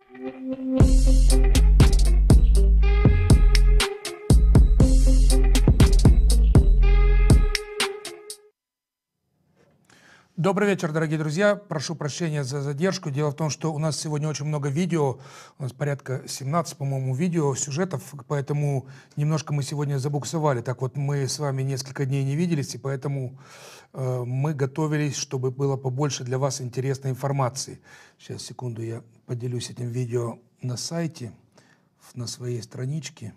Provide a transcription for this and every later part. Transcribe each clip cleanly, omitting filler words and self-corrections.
Добрый вечер, дорогие друзья. Прошу прощения за задержку. Дело в том, что у нас сегодня очень много видео. У нас порядка 17, по-моему, видео, сюжетов, поэтому немножко мы сегодня забуксовали. Так вот, мы с вами несколько дней не виделись, и поэтому мы готовились, чтобы было побольше для вас интересной информации. Сейчас, секунду, я поделюсь этим видео на сайте, на своей страничке.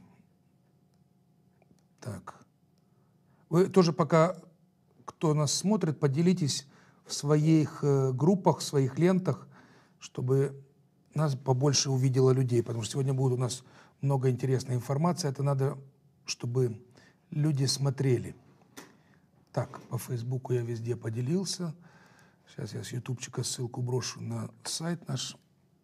Так. Вы тоже пока, кто нас смотрит, поделитесь в своих группах, в своих лентах, чтобы нас побольше увидело людей, потому что сегодня будет у нас много интересной информации. Это надо, чтобы люди смотрели. Так, по Фейсбуку я везде поделился. Сейчас я с ютубчика ссылку брошу на сайт наш.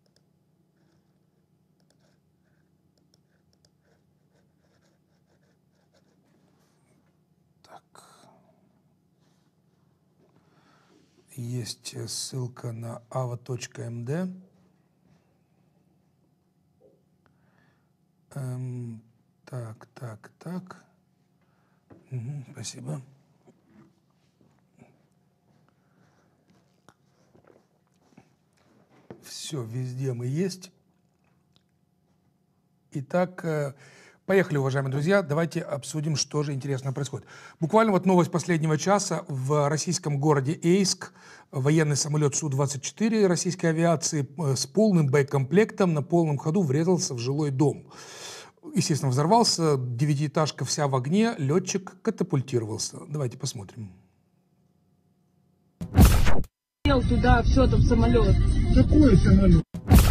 Есть ссылка на ava.md. Так. Спасибо. Все, везде мы есть. Итак, поехали, уважаемые друзья, давайте обсудим, что же интересного происходит. Буквально вот новость последнего часа. В российском городе Эйск военный самолет Су-24 российской авиации с полным боекомплектом на полном ходу врезался в жилой дом. Естественно, взорвался, девятиэтажка вся в огне, летчик катапультировался. Давайте посмотрим. Туда, все, там самолет. Какой самолет?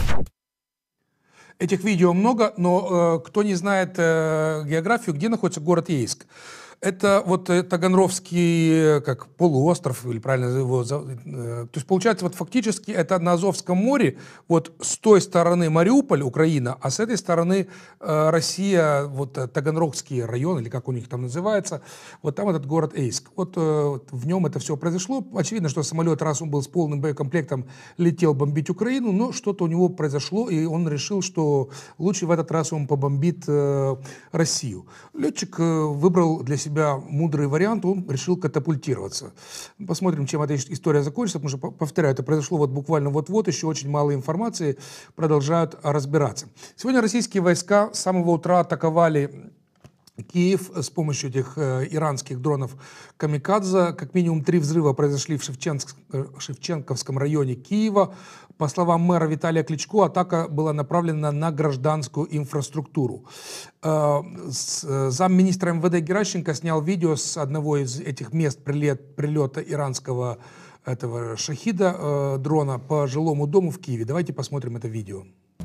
Этих видео много, но кто не знает географию, где находится город Ейск? Это вот Таганровский, как полуостров, или правильно его... То есть, получается, вот фактически это на Азовском море, вот с той стороны Мариуполь, Украина, а с этой стороны Россия, вот Таганрогский район, или как у них там называется, вот там этот город Эйск. Вот в нем это все произошло. Очевидно, что самолет, раз он был с полным боекомплектом, летел бомбить Украину, но что-то у него произошло, и он решил, что лучше в этот раз он побомбит Россию. Летчик выбрал для себя мудрый вариант, он решил катапультироваться. Посмотрим, чем эта история закончится, потому что, повторяю, это произошло вот буквально вот-вот, еще очень мало информации, продолжают разбираться. Сегодня российские войска с самого утра атаковали Киев с помощью этих иранских дронов «Камикадзе». Как минимум 3 взрыва произошли в Шевченковском районе Киева. По словам мэра Виталия Кличко, атака была направлена на гражданскую инфраструктуру. Замминистра МВД Геращенко снял видео с одного из этих мест прилета иранского этого шахида, дрона, по жилому дому в Киеве. Давайте посмотрим это видео.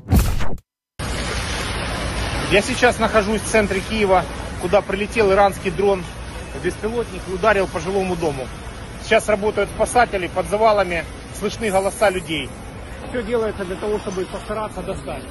Я сейчас нахожусь в центре Киева, куда прилетел иранский дрон, беспилотник, и ударил по жилому дому. Сейчас работают спасатели, под завалами слышны голоса людей. Все делается для того, чтобы постараться достать.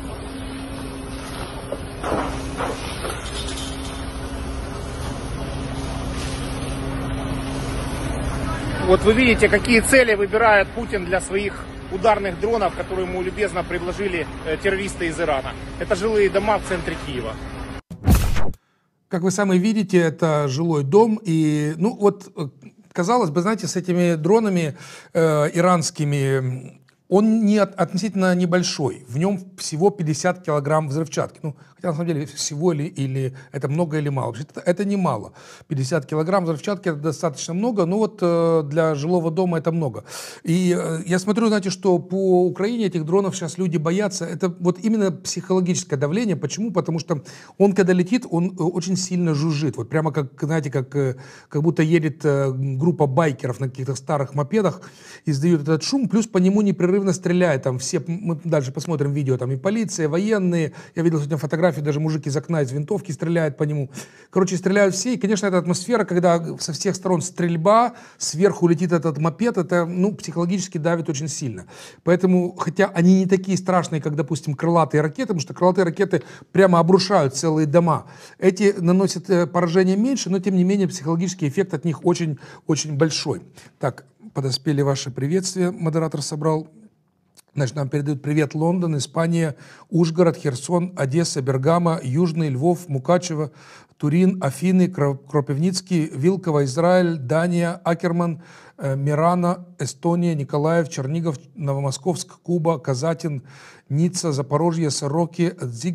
Вот вы видите, какие цели выбирает Путин для своих ударных дронов, которые ему любезно предложили террористы из Ирана. Это жилые дома в центре Киева. Как вы сами видите, это жилой дом. И, ну вот, казалось бы, знаете, с этими дронами иранскими, он относительно небольшой. В нем всего 50 килограмм взрывчатки. Ну, хотя на самом деле всего или это много или мало. Вообще-то это немало. 50 килограмм взрывчатки это достаточно много, но вот для жилого дома это много. И я смотрю, знаете, что по Украине этих дронов сейчас люди боятся. Это вот именно психологическое давление. Почему? Потому что он, когда летит, он очень сильно жужжит. Вот прямо как, знаете, как будто едет группа байкеров на каких-то старых мопедах, издают этот шум, плюс по нему непрерывно стреляет. Там все, мы дальше посмотрим видео, там и полиция, военные. Я видел сегодня фотографии, даже мужик из окна из винтовки стреляет по нему. Короче, стреляют все. И, конечно, эта атмосфера, когда со всех сторон стрельба, сверху летит этот мопед, это, ну, психологически давит очень сильно. Поэтому, хотя они не такие страшные, как, допустим, крылатые ракеты, потому что крылатые ракеты прямо обрушают целые дома. Эти наносят поражение меньше, но, тем не менее, психологический эффект от них очень-очень большой. Так, подоспели ваши приветствия, модератор собрал. Значит, нам передают привет Лондон, Испания, Ужгород, Херсон, Одесса, Бергамо, Южный, Львов, Мукачево, Турин, Афины, Кропивницкий, Вилково, Израиль, Дания, Акерман, Мирана, Эстония, Николаев, Чернигов, Новомосковск, Куба, Казатин, Ницца, Запорожье, Сороки,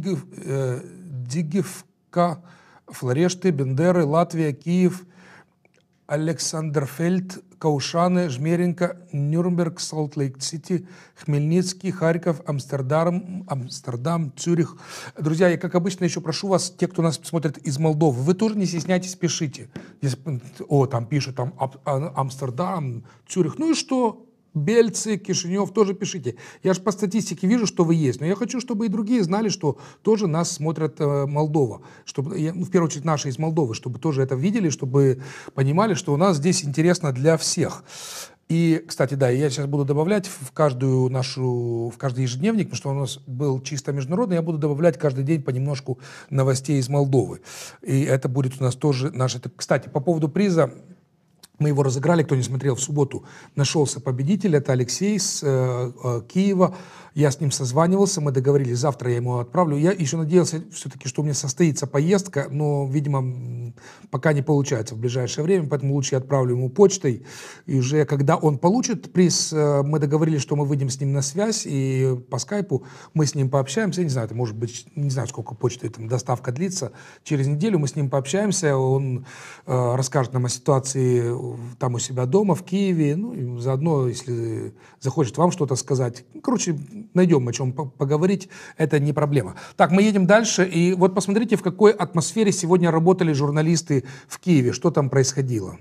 Дзигивка, Флорешты, Бендеры, Латвия, Киев, Александрфельд, Каушаны, Жмеринка, Нюрнберг, Солт-Лейк-Сити, Хмельницкий, Харьков, Амстердам, Цюрих. Друзья, я, как обычно, еще прошу вас, те, кто нас смотрит из Молдовы, вы тоже не стесняйтесь, пишите. Там пишут, Амстердам, Цюрих. Ну и что? Бельцы, Кишинев, тоже пишите. Я же по статистике вижу, что вы есть, но я хочу, чтобы и другие знали, что тоже нас смотрят Молдова. Чтобы, в первую очередь, наши из Молдовы, чтобы тоже это видели, чтобы понимали, что у нас здесь интересно для всех. И, кстати, да, я сейчас буду добавлять в каждый ежедневник, потому что у нас был чисто международный, я буду добавлять каждый день понемножку новостей из Молдовы. И это будет у нас тоже наше... Кстати, по поводу приза, мы его разыграли, кто не смотрел, в субботу нашелся победитель, это Алексей с Киева. Я с ним созванивался, мы договорились, завтра я ему отправлю. Я еще надеялся все-таки, что у меня состоится поездка, но, видимо, пока не получается в ближайшее время, поэтому лучше я отправлю ему почтой. И уже когда он получит приз, мы договорились, что мы выйдем с ним на связь, и по скайпу мы с ним пообщаемся. Я не знаю, это может быть, не знаю, сколько почты, там, доставка длится. Через неделю мы с ним пообщаемся, он расскажет нам о ситуации там у себя дома, в Киеве, ну, и заодно, если захочет вам что-то сказать. Короче, найдем о чем поговорить, это не проблема. Так, мы едем дальше, и вот посмотрите, в какой атмосфере сегодня работали журналисты в Киеве, что там происходило.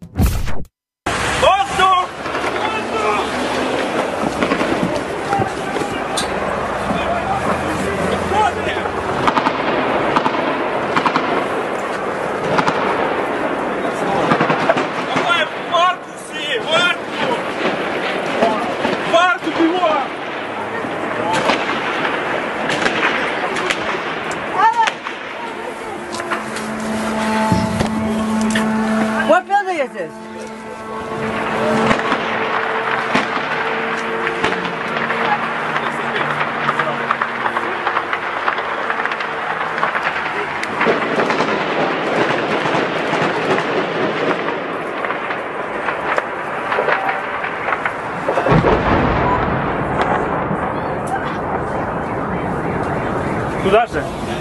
Куда же?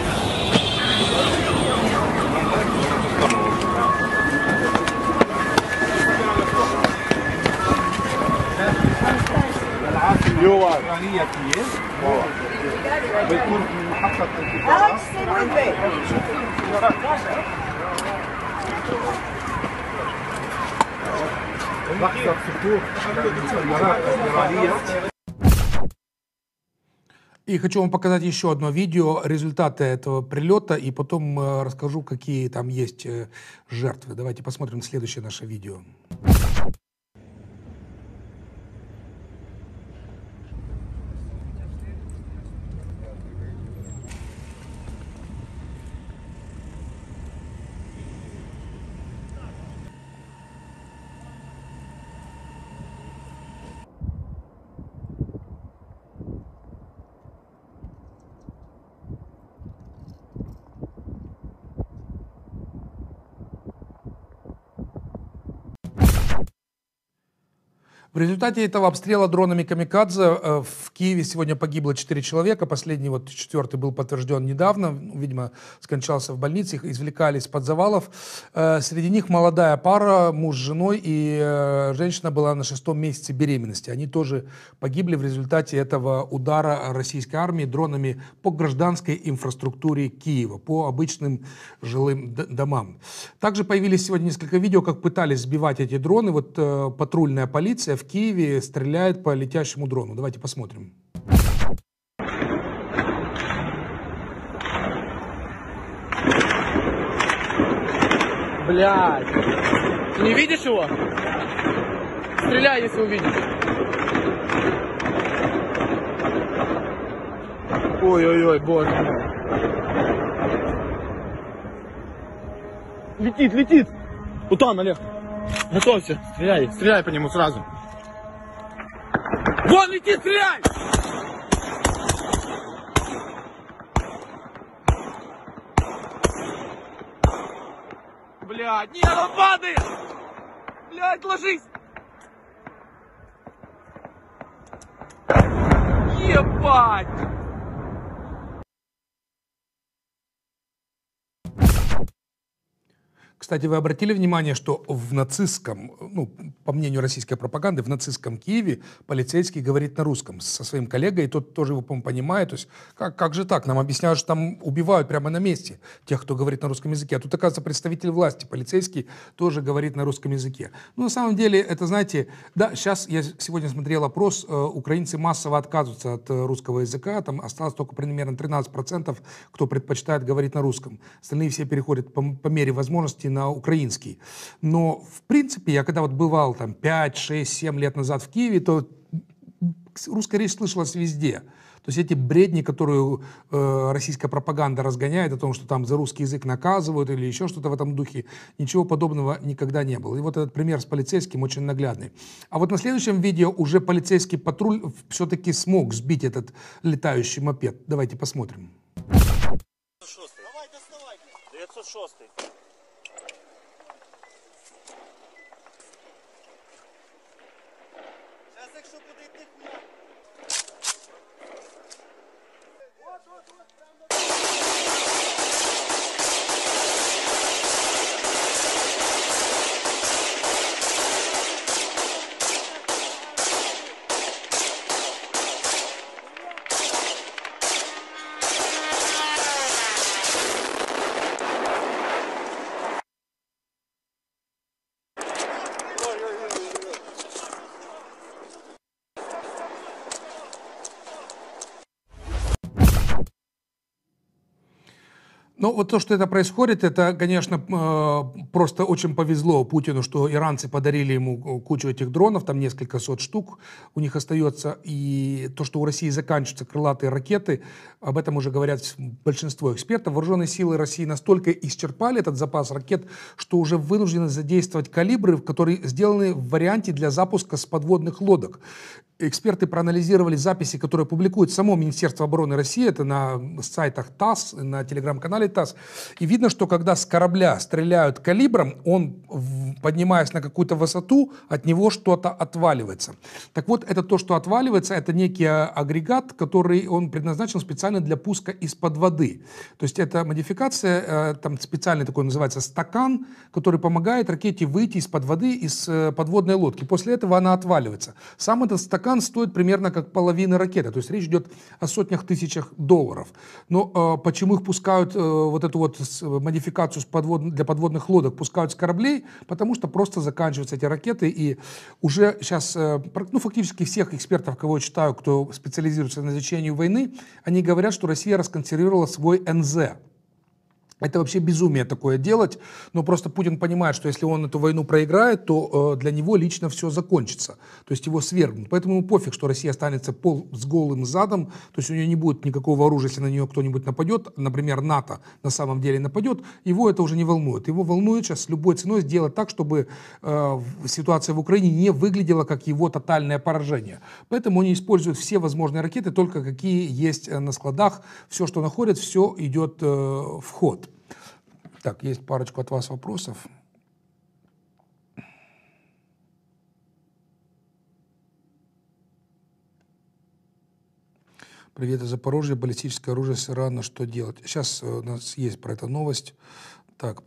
И хочу вам показать еще одно видео, результаты этого прилета, и потом расскажу, какие там есть жертвы. Давайте посмотрим следующее наше видео. В результате этого обстрела дронами «Камикадзе» в Киеве сегодня погибло 4 человека. Последний, вот 4-й, был подтвержден недавно. Видимо, скончался в больнице. Их извлекали из-под завалов. Среди них молодая пара, муж с женой, и женщина была на 6-м месяце беременности. Они тоже погибли в результате этого удара российской армии дронами по гражданской инфраструктуре Киева, по обычным жилым домам. Также появились сегодня несколько видео, как пытались сбивать эти дроны. Вот патрульная полиция в Киеве стреляет по летящему дрону. Давайте посмотрим. Блядь. Ты не видишь его? Стреляй, если увидишь. Ой-ой-ой, боже мой. Летит, летит. Вот там, Олег. Готовься. Стреляй, стреляй по нему сразу. Вон, лети, стреляй! Блядь, нет, он падает! Блядь, ложись! Ебать! Кстати, вы обратили внимание, что в нацистском, ну, по мнению российской пропаганды, в нацистском Киеве полицейский говорит на русском со своим коллегой, и тот тоже его, по-моему, понимает. То есть, как же так? Нам объясняют, что там убивают прямо на месте тех, кто говорит на русском языке. А тут, оказывается, представитель власти, полицейский, тоже говорит на русском языке. Ну, на самом деле, это, знаете, да, сейчас я сегодня смотрел опрос, украинцы массово отказываются от русского языка, там осталось только примерно 13%, кто предпочитает говорить на русском. Остальные все переходят по мере возможности на украинский. Но, в принципе, я когда вот бывал там 5, 6, 7 лет назад в Киеве, то русская речь слышалась везде. То есть эти бредни, которые российская пропаганда разгоняет о том, что там за русский язык наказывают или еще что-то в этом духе, ничего подобного никогда не было. И вот этот пример с полицейским очень наглядный. А вот на следующем видео уже полицейский патруль все-таки смог сбить этот летающий мопед. Давайте посмотрим. 906. Зараз якщо буде йти хуя. Ну, вот то, что это происходит, это, конечно, просто очень повезло Путину, что иранцы подарили ему кучу этих дронов, там несколько сот штук у них остается. И то, что у России заканчиваются крылатые ракеты, об этом уже говорят большинство экспертов. Вооруженные силы России настолько исчерпали этот запас ракет, что уже вынуждены задействовать калибры, которые сделаны в варианте для запуска с подводных лодок. Эксперты проанализировали записи, которые публикует само Министерство обороны России, это на сайтах ТАСС, на телеграм-канале ТАСС, и видно, что когда с корабля стреляют калибром, он, поднимаясь на какую-то высоту, от него что-то отваливается. Так вот, это то, что отваливается, это некий агрегат, который он предназначен специально для пуска из-под воды. То есть это модификация, там специальный такой называется стакан, который помогает ракете выйти из-под воды, из подводной лодки. После этого она отваливается. Сам этот стакан стоит примерно как половина ракеты, то есть речь идет о сотнях тысячах долларов. Но почему их пускают, вот эту вот модификацию для подводных лодок пускают с кораблей? Потому что просто заканчиваются эти ракеты, и уже сейчас, ну, фактически всех экспертов, кого я читаю, кто специализируется на изучении войны, они говорят, что Россия расконсервировала свой НЗ. Это вообще безумие такое делать, но просто Путин понимает, что если он эту войну проиграет, то для него лично все закончится, то есть его свергнут. Поэтому ему пофиг, что Россия останется с голым задом, то есть у нее не будет никакого оружия, если на нее кто-нибудь нападет, например, НАТО на самом деле нападет, его это уже не волнует. Его волнует сейчас любой ценой сделать так, чтобы ситуация в Украине не выглядела как его тотальное поражение. Поэтому они используют все возможные ракеты, только какие есть на складах, все, что находят, все идет в ход. Так, есть парочку от вас вопросов. Привет из Запорожья. Баллистическое оружие с Ирана. Что делать? Сейчас у нас есть про это новость. Так,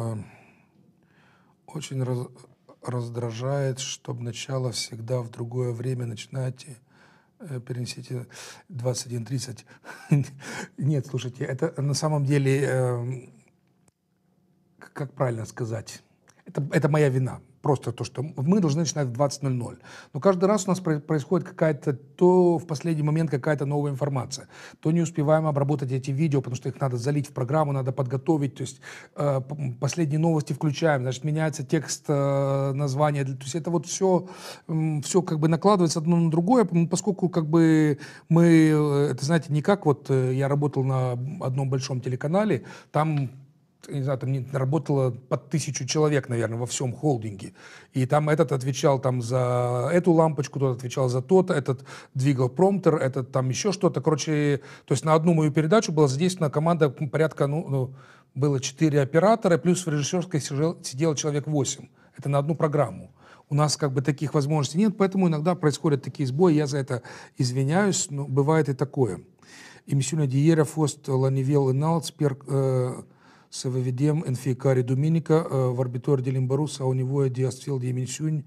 очень раздражает, чтобы начало всегда в другое время начинайте. Перенесите 21:30. Нет, слушайте, это на самом деле... Как правильно сказать? Это моя вина. Просто то, что мы должны начинать в 20:00. Но каждый раз у нас происходит какая-то, то в последний момент какая-то новая информация. То не успеваем обработать эти видео, потому что их надо залить в программу, надо подготовить. То есть последние новости включаем, значит, меняется текст, название. То есть это вот все как бы накладывается одно на другое, поскольку как бы мы, это знаете, не как вот я работал на одном большом телеканале, там не знаю, там работало под 1000 человек, наверное, во всем холдинге. И там этот отвечал там за эту лампочку, тот отвечал за то-то, этот двигал промптер, этот там еще что-то. Короче, то есть на одну мою передачу была задействована команда порядка, было 4 оператора, плюс в режиссерской сидело человек 8. Это на одну программу. У нас как бы таких возможностей нет, поэтому иногда происходят такие сбои, я за это извиняюсь, но бывает и такое. Emisiunea de ieri a fost la nivel înalt, sper să vă vedem în fiecare duminică. Vorbitori de limba rusă au nevoie de astfel de emisiuni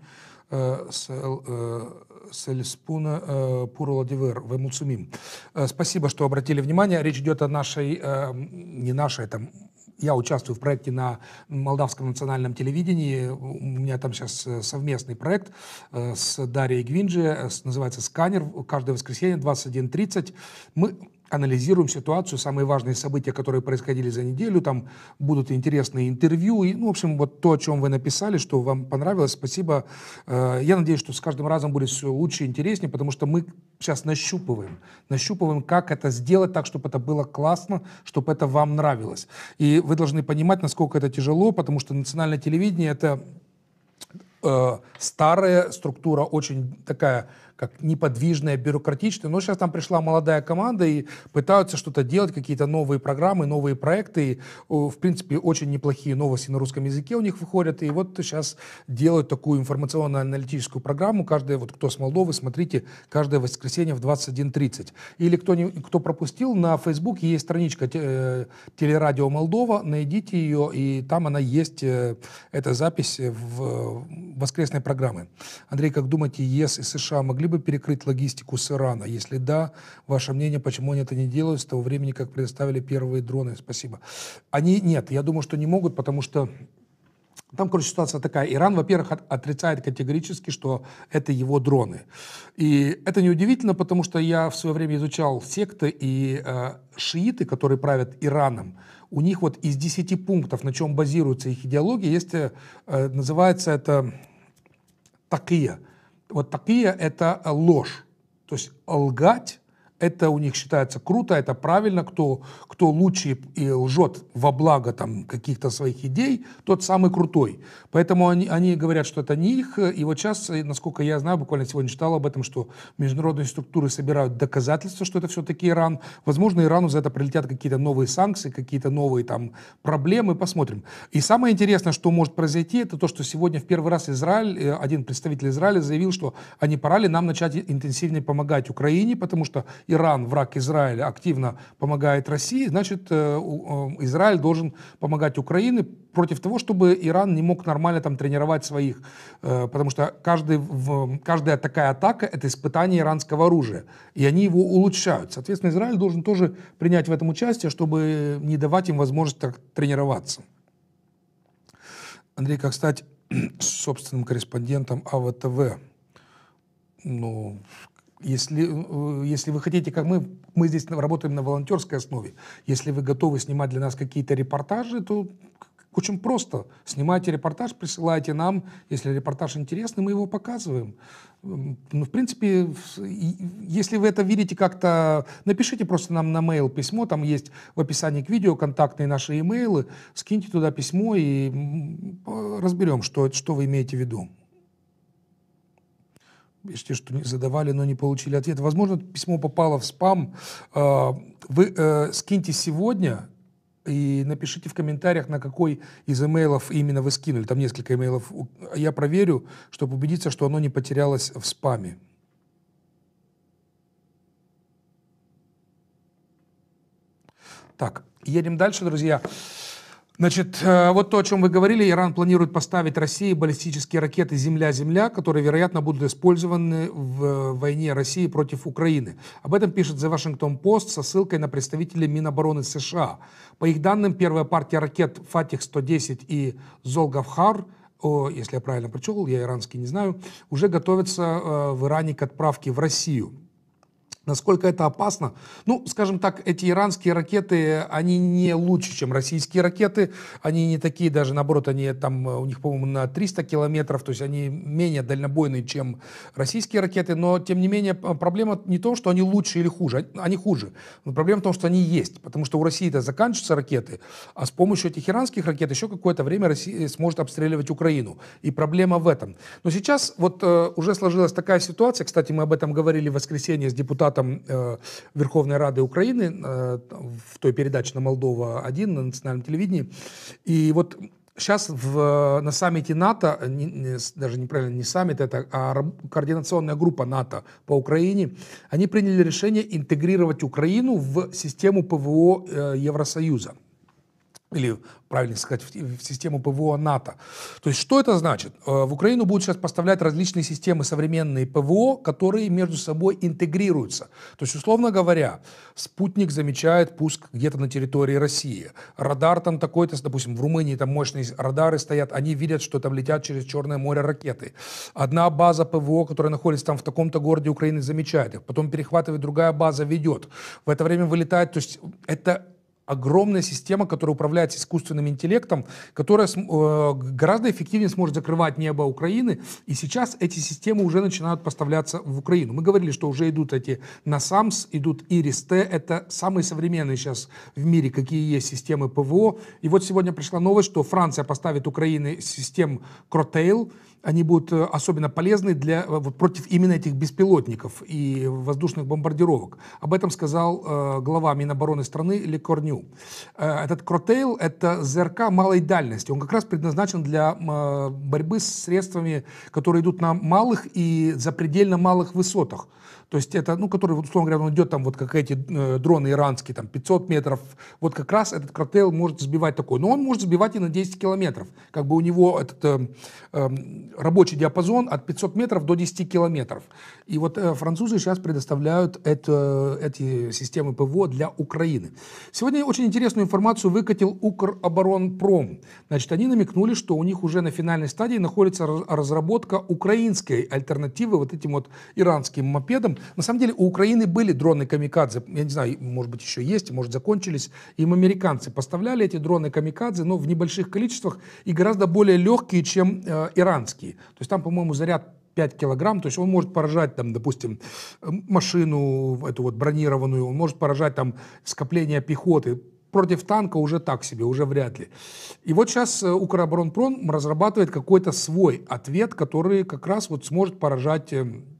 să le spună purul adevăr. Vă mulțumim. Спасибо, что обратили внимание. Речь идет о нашей, не нашей, там, я участвую в проекте на Молдавском национальном телевидении. У меня там сейчас совместный проект с Дарьей Гвинджи, называется «Сканер». Каждое воскресенье 21:30 мы анализируем ситуацию, самые важные события, которые происходили за неделю. Там будут интересные интервью. И, в общем, вот то, о чем вы написали, что вам понравилось, спасибо. Я надеюсь, что с каждым разом будет все лучше и интереснее, потому что мы сейчас нащупываем, как это сделать так, чтобы это было классно, чтобы это вам нравилось. И вы должны понимать, насколько это тяжело, потому что национальное телевидение — это старая структура, очень такая, как неподвижная, бюрократичная. Но сейчас там пришла молодая команда и пытаются что-то делать, какие-то новые программы, новые проекты. И, в принципе, очень неплохие новости на русском языке у них выходят. И вот сейчас делают такую информационно-аналитическую программу. Каждый, вот кто с Молдовы, смотрите, каждое воскресенье в 21:30. Или кто пропустил, на Фейсбуке есть страничка Телерадио Молдова. Найдите ее, и там она есть, эта запись в воскресной программы. Андрей, как думаете, ЕС и США могли бы перекрыть логистику с Ирана? Если да, ваше мнение, почему они это не делают с того времени, как предоставили первые дроны? Спасибо. Нет, я думаю, что не могут, потому что там, короче, ситуация такая. Иран, во-первых, отрицает категорически, что это его дроны. И это неудивительно, потому что я в свое время изучал секты, и шииты, которые правят Ираном, у них вот из 10 пунктов, на чем базируется их идеология, есть, называется это такия. Вот такия — это ложь. То есть лгать — это у них считается круто, это правильно. Кто лучше и лжет во благо там каких-то своих идей, тот самый крутой. Поэтому они говорят, что это не их. И вот сейчас, насколько я знаю, буквально сегодня читал об этом, что международные структуры собирают доказательства, что это все-таки Иран. Возможно, Ирану за это прилетят какие-то новые санкции, какие-то новые там проблемы. Посмотрим. И самое интересное, что может произойти, это то, что сегодня в первый раз Израиль, один представитель Израиля заявил, что не пора ли нам начать интенсивнее помогать Украине, потому что Иран, враг Израиля, активно помогает России, значит, Израиль должен помогать Украине против того, чтобы Иран не мог нормально там тренировать своих, потому что каждая такая атака — это испытание иранского оружия, и они его улучшают. Соответственно, Израиль должен тоже принять в этом участие, чтобы не давать им возможность так тренироваться. Андрей, как стать собственным корреспондентом АВТВ? Если вы хотите, как мы здесь работаем на волонтерской основе, если вы готовы снимать для нас какие-то репортажи, то очень просто. Снимайте репортаж, присылайте нам. Если репортаж интересный, мы его показываем. В принципе, если вы это видите как-то, напишите просто нам на mail письмо, там есть в описании к видео контактные наши имейлы, скиньте туда письмо и разберем, что вы имеете в виду. Пишите, что задавали, но не получили ответ. Возможно, письмо попало в спам. Вы скиньте сегодня и напишите в комментариях, на какой из имейлов именно вы скинули. Там несколько имейлов. Я проверю, чтобы убедиться, что оно не потерялось в спаме. Так, едем дальше, друзья. Значит, вот то, о чем вы говорили, Иран планирует поставить России баллистические ракеты «Земля-Земля», которые, вероятно, будут использованы в войне России против Украины. Об этом пишет The Washington Post со ссылкой на представителей Минобороны США. По их данным, первая партия ракет «Фатих-110» и «Золгавхар», если я правильно прочел, я иранский не знаю, уже готовятся в Иране к отправке в Россию. Насколько это опасно? Ну, скажем так, эти иранские ракеты, они не лучше, чем российские ракеты. Они не такие даже, наоборот, они там, у них, по-моему, на 300 километров, то есть они менее дальнобойные, чем российские ракеты. Но, тем не менее, проблема не в том, что они лучше или хуже. Они хуже. Но проблема в том, что они есть. Потому что у России-то заканчиваются ракеты, а с помощью этих иранских ракет еще какое-то время Россия сможет обстреливать Украину. И проблема в этом. Но сейчас вот уже сложилась такая ситуация, кстати, мы об этом говорили в воскресенье с депутатом Верховной Рады Украины в той передаче на Молдова-1 на национальном телевидении. И вот сейчас на саммите НАТО, даже неправильно, не саммит это, а координационная группа НАТО по Украине, они приняли решение интегрировать Украину в систему ПВО Евросоюза. Или, правильно сказать, в систему ПВО НАТО. То есть, что это значит? В Украину будут сейчас поставлять различные системы современные ПВО, которые между собой интегрируются. То есть, условно говоря, спутник замечает пуск где-то на территории России. Радар там такой-то, допустим, в Румынии там мощные радары стоят, они видят, что там летят через Черное море ракеты. Одна база ПВО, которая находится там в таком-то городе Украины, замечает их. Потом перехватывает, другая база ведет. В это время вылетает. То есть, это огромная система, которая управляется искусственным интеллектом, которая гораздо эффективнее сможет закрывать небо Украины. И сейчас эти системы уже начинают поставляться в Украину. Мы говорили, что уже идут эти NASAMS, идут Iris-T. Это самые современные сейчас в мире, какие есть системы ПВО. И вот сегодня пришла новость, что Франция поставит Украине систем Crotale. Они будут особенно полезны против именно этих беспилотников и воздушных бомбардировок. Об этом сказал глава Минобороны страны Ле Корню. Этот Crotale — это ЗРК малой дальности. Он как раз предназначен для борьбы с средствами, которые идут на малых и запредельно малых высотах. То есть это, который, условно говоря, он идет там, вот как эти дроны иранские, там 500 метров. Вот как раз этот Crotale может сбивать такой. Но он может сбивать и на 10 километров. Как бы у него этот рабочий диапазон от 500 метров до 10 километров. И вот французы сейчас предоставляют эти системы ПВО для Украины. Сегодня очень интересную информацию выкатил Укроборонпром. Значит, они намекнули, что у них уже на финальной стадии находится разработка украинской альтернативы вот этим вот иранским мопедам. На самом деле у Украины были дроны камикадзе, я не знаю, может быть еще есть, может закончились. Им американцы поставляли эти дроны камикадзе, но в небольших количествах и гораздо более легкие, чем иранские. То есть там, по-моему, заряд 5 килограмм, то есть он может поражать, там, допустим, машину эту вот бронированную, он может поражать там скопление пехоты. Против танка уже так себе, уже вряд ли. И вот сейчас Укроборонпром разрабатывает какой-то свой ответ, который как раз вот сможет поражать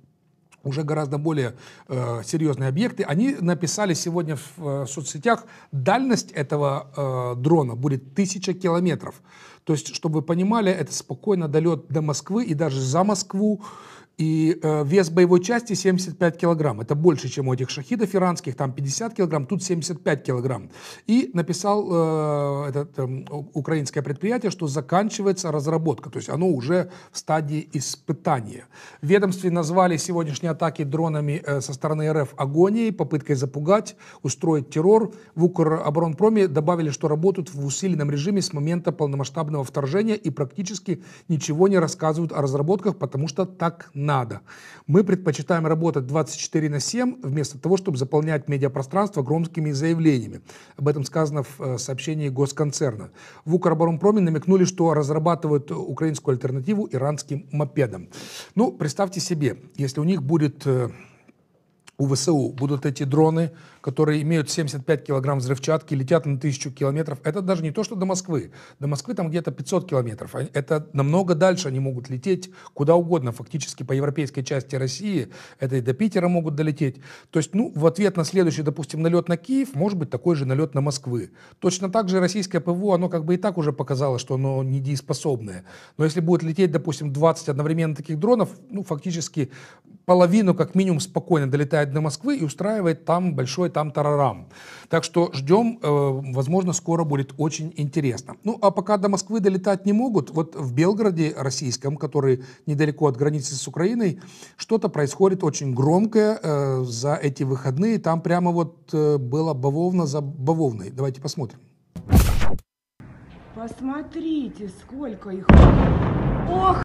уже гораздо более серьезные объекты. Они написали сегодня в соцсетях, дальность этого дрона будет 1000 километров. То есть, чтобы вы понимали, это спокойно долет до Москвы и даже за Москву. И вес боевой части 75 килограмм. Это больше, чем у этих шахидов иранских. Там 50 килограмм, тут 75 килограмм. И написал украинское предприятие, что заканчивается разработка. То есть оно уже в стадии испытания. В ведомстве назвали сегодняшние атаки дронами со стороны РФ агонией, попыткой запугать, устроить террор. В Укроборонпроме добавили, что работают в усиленном режиме с момента полномасштабного вторжения и практически ничего не рассказывают о разработках, потому что так надо. Мы предпочитаем работать 24/7, вместо того, чтобы заполнять медиапространство громкими заявлениями. Об этом сказано в сообщении госконцерна. В Укроборонпроме намекнули, что разрабатывают украинскую альтернативу иранским мопедам. Ну, представьте себе, если у них будет... У ВСУ будут эти дроны, которые имеют 75 килограмм взрывчатки, летят на 1000 километров. Это даже не то, что до Москвы. До Москвы там где-то 500 километров. Это намного дальше они могут лететь куда угодно, фактически по европейской части России. Это и до Питера могут долететь. То есть, в ответ на следующий, допустим, налет на Киев, может быть такой же налет на Москвы. Точно так же российское ПВО, оно как бы и так уже показало, что оно недееспособное. Но если будет лететь, допустим, 20 одновременно таких дронов, фактически половину, как минимум, спокойно долетает до Москвы и устраивает там большой тарарам. Так что ждем, возможно, скоро будет очень интересно. А пока до Москвы долетать не могут, вот в Белгороде российском, который недалеко от границы с Украиной, что-то происходит очень громкое за эти выходные. Там прямо вот была бавовна за бавовной. Давайте посмотрим. Посмотрите, сколько их. Ох!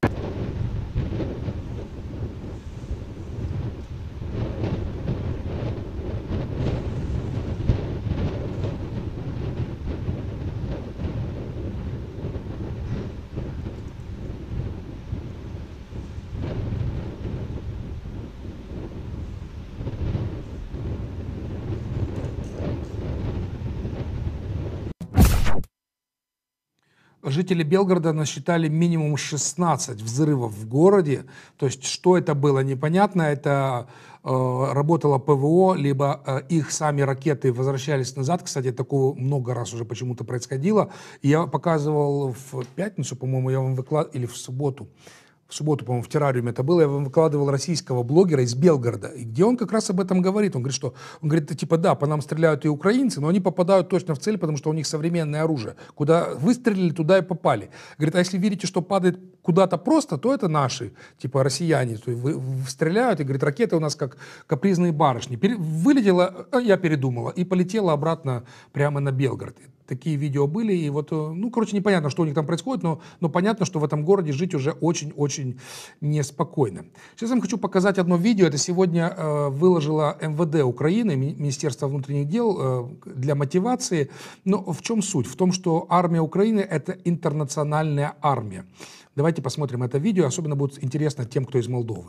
жители Белгорода насчитали минимум 16 взрывов в городе. То есть, что это было, непонятно. Это работало ПВО, либо их сами ракеты возвращались назад. Кстати, такого много раз уже почему-то происходило. И я показывал в пятницу, по-моему, я вам выкладывал, или в субботу, по-моему, в террариуме это было, я вам выкладывал российского блогера из Белгорода, и где он как раз об этом говорит. Он говорит, типа, да, по нам стреляют и украинцы, но они попадают точно в цель, потому что у них современное оружие. Куда выстрелили, туда и попали. Говорит, а если верите, что падает куда-то просто, то это наши, типа, россияне. То есть стреляют, и, говорит, ракеты у нас как капризные барышни. Вылетела, я передумала, и полетела обратно прямо на Белгород. Такие видео были, и вот, ну, короче, непонятно, что у них там происходит, но понятно, что в этом городе жить уже очень-очень неспокойно. Сейчас я вам хочу показать одно видео. Это сегодня выложила МВД Украины, Министерство внутренних дел, для мотивации. Но в чем суть? В том, что армия Украины – это интернациональная армия. Давайте посмотрим это видео, особенно будет интересно тем, кто из Молдовы.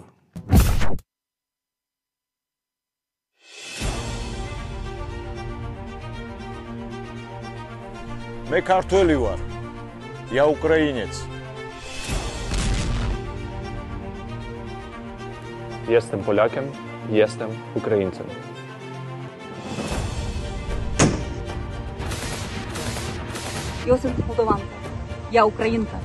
Ми картоливар. Я українець. Jestem Polakiem, jestem Ukraińcem. Йосип Молдованка. Я українка.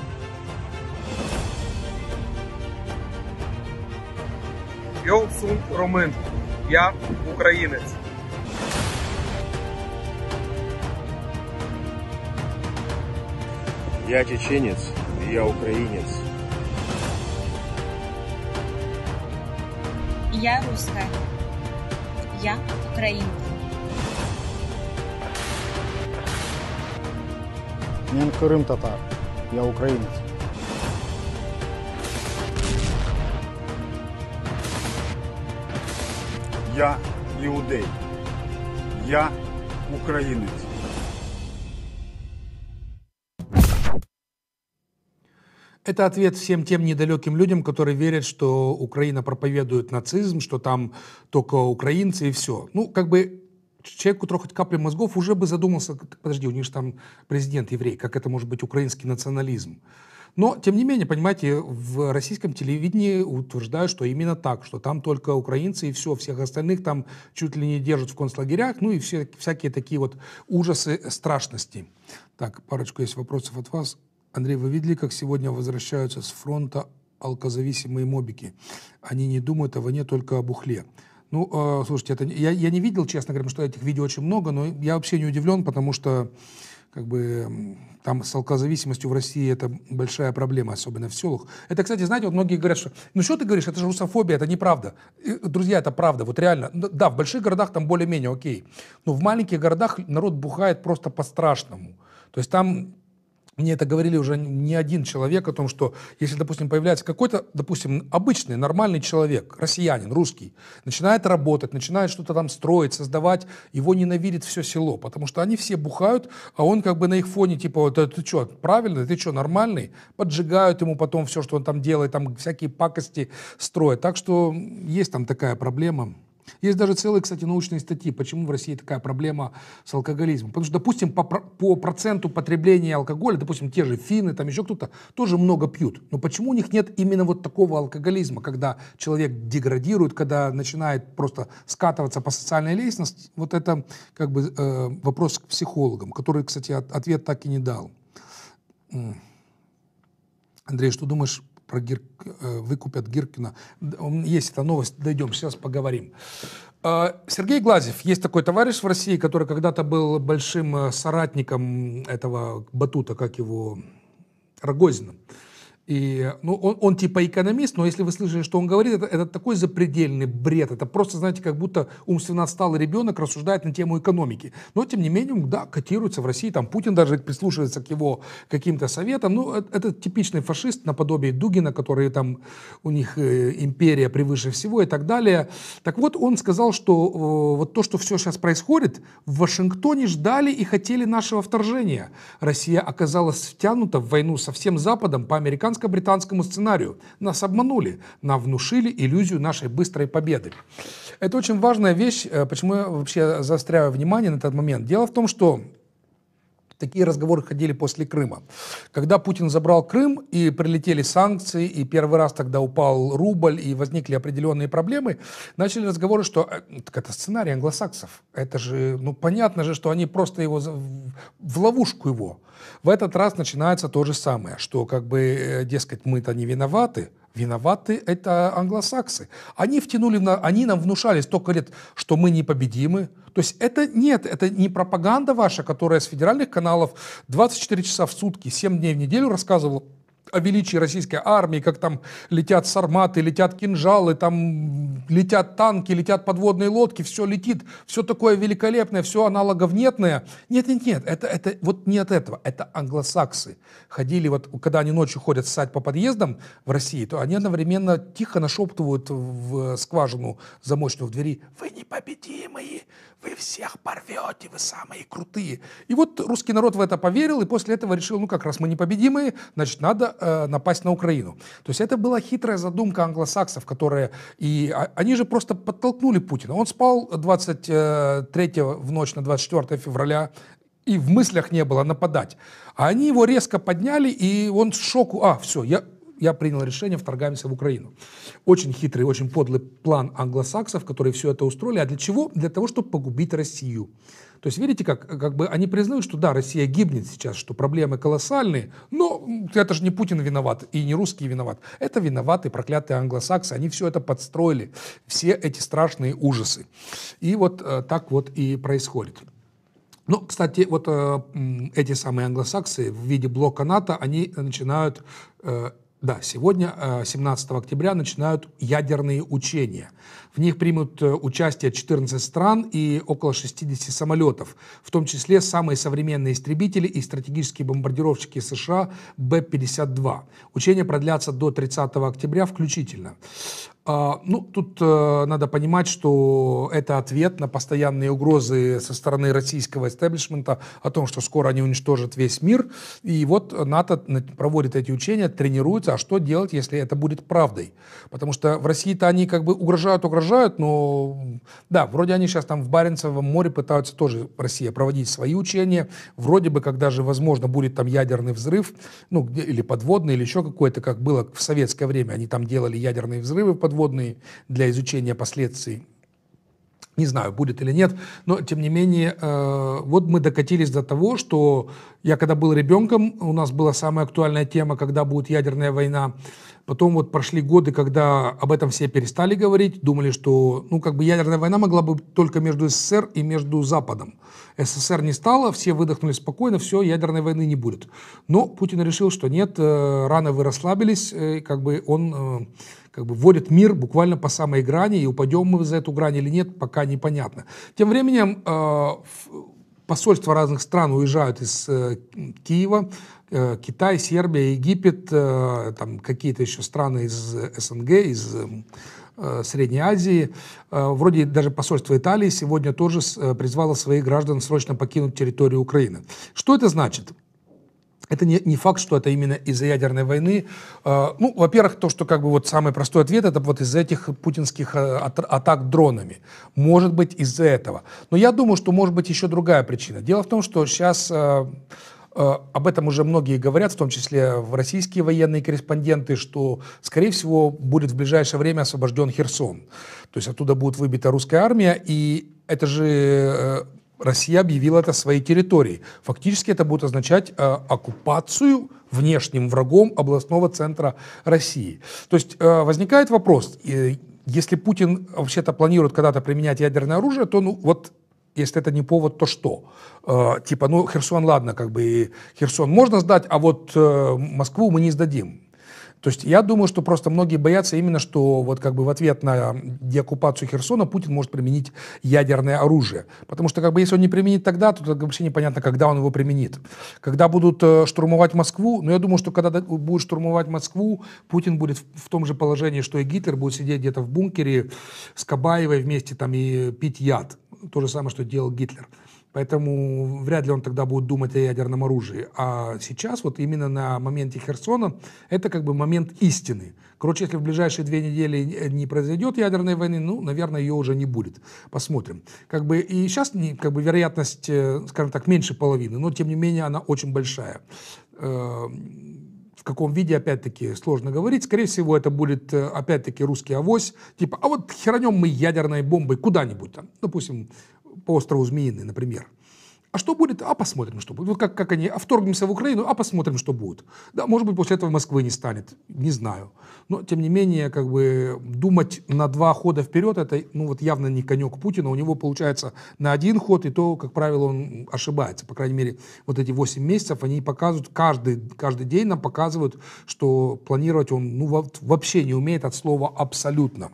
Йосип Ромин. Я українець. Я чеченец, я украинец. Я русская. Я украинка. Я Крым татар. Я украинец. Я иудей. Я украинец. Это ответ всем тем недалеким людям, которые верят, что Украина проповедует нацизм, что там только украинцы и все. Ну, как бы человек, у которого хоть капля мозгов, уже бы задумался, подожди, у них же там президент еврей, как это может быть украинский национализм? Но, тем не менее, понимаете, в российском телевидении утверждают, что именно так, что там только украинцы и все, всех остальных там чуть ли не держат в концлагерях, ну и всякие такие вот ужасы, страшности. Так, парочку есть вопросов от вас. Андрей, вы видели, как сегодня возвращаются с фронта алкозависимые мобики? Они не думают о войне, только о бухле. Ну, слушайте, это, я не видел, честно говоря, потому что этих видео очень много, но я вообще не удивлен, потому что как бы там с алкозависимостью в России это большая проблема, особенно в селах. Это, кстати, знаете, вот многие говорят, что ну что ты говоришь, это же русофобия, это неправда. Друзья, это правда, вот реально. Да, в больших городах там более-менее окей, но в маленьких городах народ бухает просто по-страшному. То есть там... Мне это говорили уже не один человек о том, что если, допустим, появляется какой-то, допустим, обычный, нормальный человек, россиянин, русский, начинает работать, начинает что-то там строить, создавать, его ненавидит все село, потому что они все бухают, а он как бы на их фоне типа, ты что, правильно, ты что, нормальный? Поджигают ему потом все, что он там делает, там всякие пакости строят. Так что есть там такая проблема. Есть даже целые, кстати, научные статьи, почему в России такая проблема с алкоголизмом. Потому что, допустим, по проценту потребления алкоголя, допустим, те же финны, там еще кто-то, тоже много пьют. Но почему у них нет именно вот такого алкоголизма, когда человек деградирует, когда начинает просто скатываться по социальной лестнице? Вот это как бы вопрос к психологам, который, кстати, ответ так и не дал. Андрей, что думаешь? Про выкупят Гиркина. Есть эта новость, дойдем, сейчас поговорим. Сергей Глазьев, есть такой товарищ в России, который когда-то был большим соратником этого Батута, как его, Рогозина. И, ну, он типа экономист, но если вы слышали, что он говорит, это такой запредельный бред. Это просто, знаете, как будто умственно отсталый ребенок рассуждает на тему экономики. Но, тем не менее, да, котируется в России. Там Путин даже прислушивается к его каким-то советам. Ну, это типичный фашист наподобие Дугина, который там, у них империя превыше всего и так далее. Так вот, он сказал, что вот то, что все сейчас происходит, в Вашингтоне ждали и хотели нашего вторжения. Россия оказалась втянута в войну со всем Западом по американско-британскому сценарию. Нас обманули, нам внушили иллюзию нашей быстрой победы. Это очень важная вещь, почему я вообще заостряю внимание на этот момент. Дело в том, что Такие разговоры ходили после Крыма. Когда Путин забрал Крым, и прилетели санкции, и первый раз тогда упал рубль, и возникли определенные проблемы, начали разговоры, что так это сценарий англосаксов. Это же, ну понятно же, что они просто его в ловушку его. В этот раз начинается то же самое, что как бы, дескать, мы-то не виноваты. Виноваты это англосаксы. Они они нам внушали столько лет, что мы непобедимы. То есть это не пропаганда ваша, которая с федеральных каналов 24 часа в сутки, 7 дней в неделю рассказывала о величии российской армии, как там летят сарматы, летят кинжалы, там летят танки, летят подводные лодки, все летит, все такое великолепное, все аналоговнетное. Нет, это вот не от этого, это англосаксы. Ходили, вот когда они ночью ходят ссать по подъездам в России, то они одновременно тихо нашептывают в скважину замочную в двери: «Вы непобедимые, вы всех порвете, вы самые крутые». И вот русский народ в это поверил, и после этого решил, ну как раз мы непобедимые, значит надо напасть на Украину. То есть это была хитрая задумка англосаксов, которые... И они же просто подтолкнули Путина. Он спал 23-го в ночь на 24 февраля, и в мыслях не было нападать. А они его резко подняли, и он в шоку. Все, я принял решение, вторгаемся в Украину. Очень хитрый, очень подлый план англосаксов, которые все это устроили. А для чего? Для того, чтобы погубить Россию. То есть, видите, как бы они признают, что да, Россия гибнет сейчас, что проблемы колоссальные, но это же не Путин виноват и не русские виноват. Это виноваты проклятые англосаксы. Они все это подстроили, все эти страшные ужасы. И вот так вот и происходит. Ну, кстати, вот эти самые англосаксы в виде блока НАТО, они начинают... сегодня, 17 октября, начинают ядерные учения. В них примут участие 14 стран и около 60 самолетов, в том числе самые современные истребители и стратегические бомбардировщики США Б-52. Учения продлятся до 30 октября включительно. Тут надо понимать, что это ответ на постоянные угрозы со стороны российского истеблишмента о том, что скоро они уничтожат весь мир. И вот НАТО проводит эти учения, тренируется. А что делать, если это будет правдой? Потому что в России-то они как бы угрожают, но да, вроде они сейчас там в Баренцевом море пытаются тоже, Россия, проводить свои учения. Вроде бы, когда же, возможно, будет там ядерный взрыв, или подводный, или еще какой-то, как было в советское время. Они там делали ядерные взрывы подводные для изучения последствий. Не знаю, будет или нет, но тем не менее, вот мы докатились до того, что я когда был ребенком, у нас была самая актуальная тема, когда будет ядерная война. Потом вот прошли годы, когда об этом все перестали говорить, думали, что ядерная война могла быть только между СССР и между Западом. СССР не стало, все выдохнули спокойно, все, ядерной войны не будет. Но Путин решил, что нет, рано вы расслабились, он вводит мир буквально по самой грани, и упадем мы за эту грань или нет, пока непонятно. Тем временем посольства разных стран уезжают из Киева, Китай, Сербия, Египет, там какие-то еще страны из СНГ, из Средней Азии. Вроде даже посольство Италии сегодня тоже призвало своих граждан срочно покинуть территорию Украины. Что это значит? Это не факт, что это именно из-за ядерной войны. Во-первых, то, что самый простой ответ, это вот из-за этих путинских атак дронами. Может быть, из-за этого. Но я думаю, что может быть еще другая причина. Дело в том, что сейчас об этом уже многие говорят, в том числе российские военные корреспонденты, что, скорее всего, будет в ближайшее время освобожден Херсон. То есть оттуда будет выбита русская армия, и это же... Россия объявила это своей территорией. Фактически это будет означать оккупацию внешним врагом областного центра России. То есть возникает вопрос, если Путин вообще-то планирует когда-то применять ядерное оружие, то если это не повод, то что? Херсон, ладно, Херсон можно сдать, а вот Москву мы не сдадим. То есть я думаю, что просто многие боятся именно, что в ответ на деоккупацию Херсона Путин может применить ядерное оружие. Потому что если он не применит тогда, то вообще непонятно, когда он его применит. Когда будут штурмовать Москву, я думаю, что когда будут штурмовать Москву, Путин будет в том же положении, что и Гитлер, будет сидеть где-то в бункере с Кабаевой вместе и пить яд. То же самое, что делал Гитлер. Поэтому вряд ли он тогда будет думать о ядерном оружии. А сейчас, вот именно на моменте Херсона, это как бы момент истины. Короче, если в ближайшие 2 недели не произойдет ядерной войны, ну, наверное, ее уже не будет. Посмотрим. Как бы и сейчас как бы вероятность, скажем так, меньше половины, но тем не менее она очень большая. В каком виде, опять-таки, сложно говорить. Скорее всего, это будет, опять-таки, русский авось. Типа, а вот херанем мы ядерной бомбой куда-нибудь там. Допустим, по острову Змеиный, например. А что будет? А посмотрим, что будет. Вот как они, вторгнемся в Украину, а посмотрим, что будет. Да, может быть, после этого Москвы не станет. Не знаю. Но, тем не менее, как бы думать на 2 хода вперед, это, ну, вот явно не конек Путина. У него получается на 1 ход, и то, как правило, он ошибается. По крайней мере, вот эти 8 месяцев, они показывают, каждый день нам показывают, что планировать он, ну, вообще не умеет от слова «абсолютно».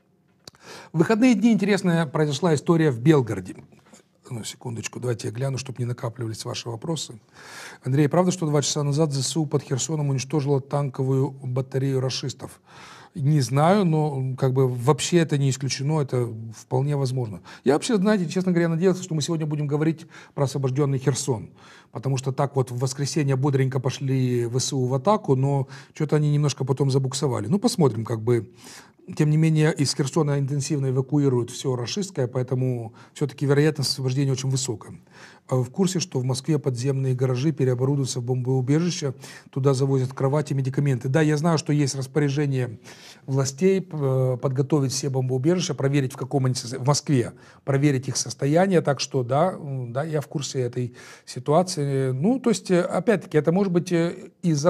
В выходные дни интересная произошла история в Белгороде. Ну, секундочку, давайте я гляну, чтобы не накапливались ваши вопросы. Андрей, правда, что 2 часа назад ЗСУ под Херсоном уничтожила танковую батарею рашистов? Не знаю, но как бы вообще это не исключено, это вполне возможно. Я вообще, знаете, честно говоря, надеялся, что мы сегодня будем говорить про освобожденный Херсон. Потому что так вот в воскресенье бодренько пошли ВСУ в атаку, но что-то они немножко потом забуксовали. Ну, посмотрим, как бы. Тем не менее, из Херсона интенсивно эвакуируют все рашистское, поэтому все-таки вероятность освобождения очень высокая. В курсе, что в Москве подземные гаражи переоборудуются в бомбоубежища, туда завозят кровати, медикаменты. Да, я знаю, что есть распоряжение властей подготовить все бомбоубежища, проверить, в каком они состоянии, в Москве, проверить их состояние, так что да, я в курсе этой ситуации. Ну, то есть, опять-таки, это может быть из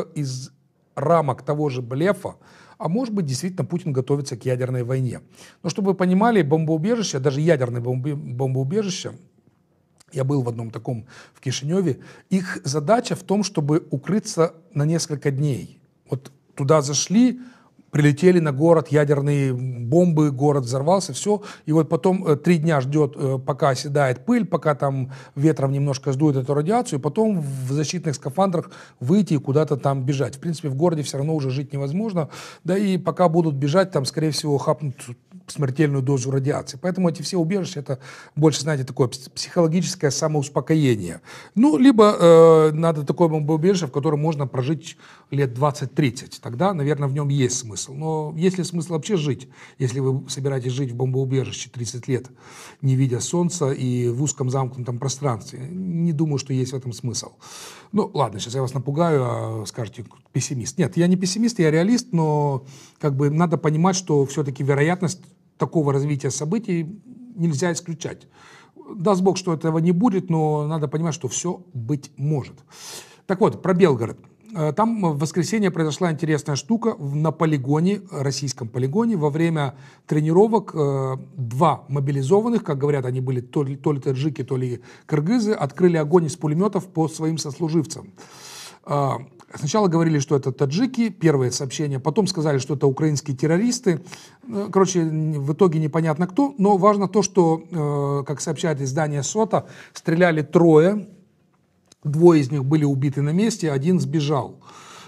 рамок того же блефа, а может быть, действительно, Путин готовится к ядерной войне. Но чтобы вы понимали, бомбоубежища, даже ядерные бомбоубежища, я был в одном таком в Кишиневе, их задача в том, чтобы укрыться на несколько дней. Вот туда зашли, прилетели на город ядерные бомбы, город взорвался, все. И вот потом 3 дня ждет, пока оседает пыль, пока там ветром немножко сдует эту радиацию, и потом в защитных скафандрах выйти и куда-то там бежать. В принципе, в городе все равно уже жить невозможно. Да и пока будут бежать, там, скорее всего, хапнут смертельную дозу радиации. Поэтому эти все убежища, это больше, знаете, такое психологическое самоуспокоение. Ну, либо надо такое бомбоубежище, в котором можно прожить лет 20-30. Тогда, наверное, в нем есть смысл. Но есть ли смысл вообще жить, если вы собираетесь жить в бомбоубежище 30 лет, не видя солнца и в узком замкнутом пространстве? Не думаю, что есть в этом смысл. Ну, ладно, сейчас я вас напугаю, а скажете, пессимист. Нет, я не пессимист, я реалист, но как бы надо понимать, что все-таки вероятность такого развития событий нельзя исключать. Даст Бог, что этого не будет, но надо понимать, что все быть может. Так вот, про Белгород. Там в воскресенье произошла интересная штука на полигоне, российском полигоне. Во время тренировок 2 мобилизованных, как говорят, они были то ли таджики, то ли кыргызы, открыли огонь из пулеметов по своим сослуживцам. Сначала говорили, что это таджики, первое сообщение, потом сказали, что это украинские террористы. Короче, в итоге непонятно кто, но важно то, что, как сообщает издание СОТА, стреляли 3, 2 из них были убиты на месте, 1 сбежал.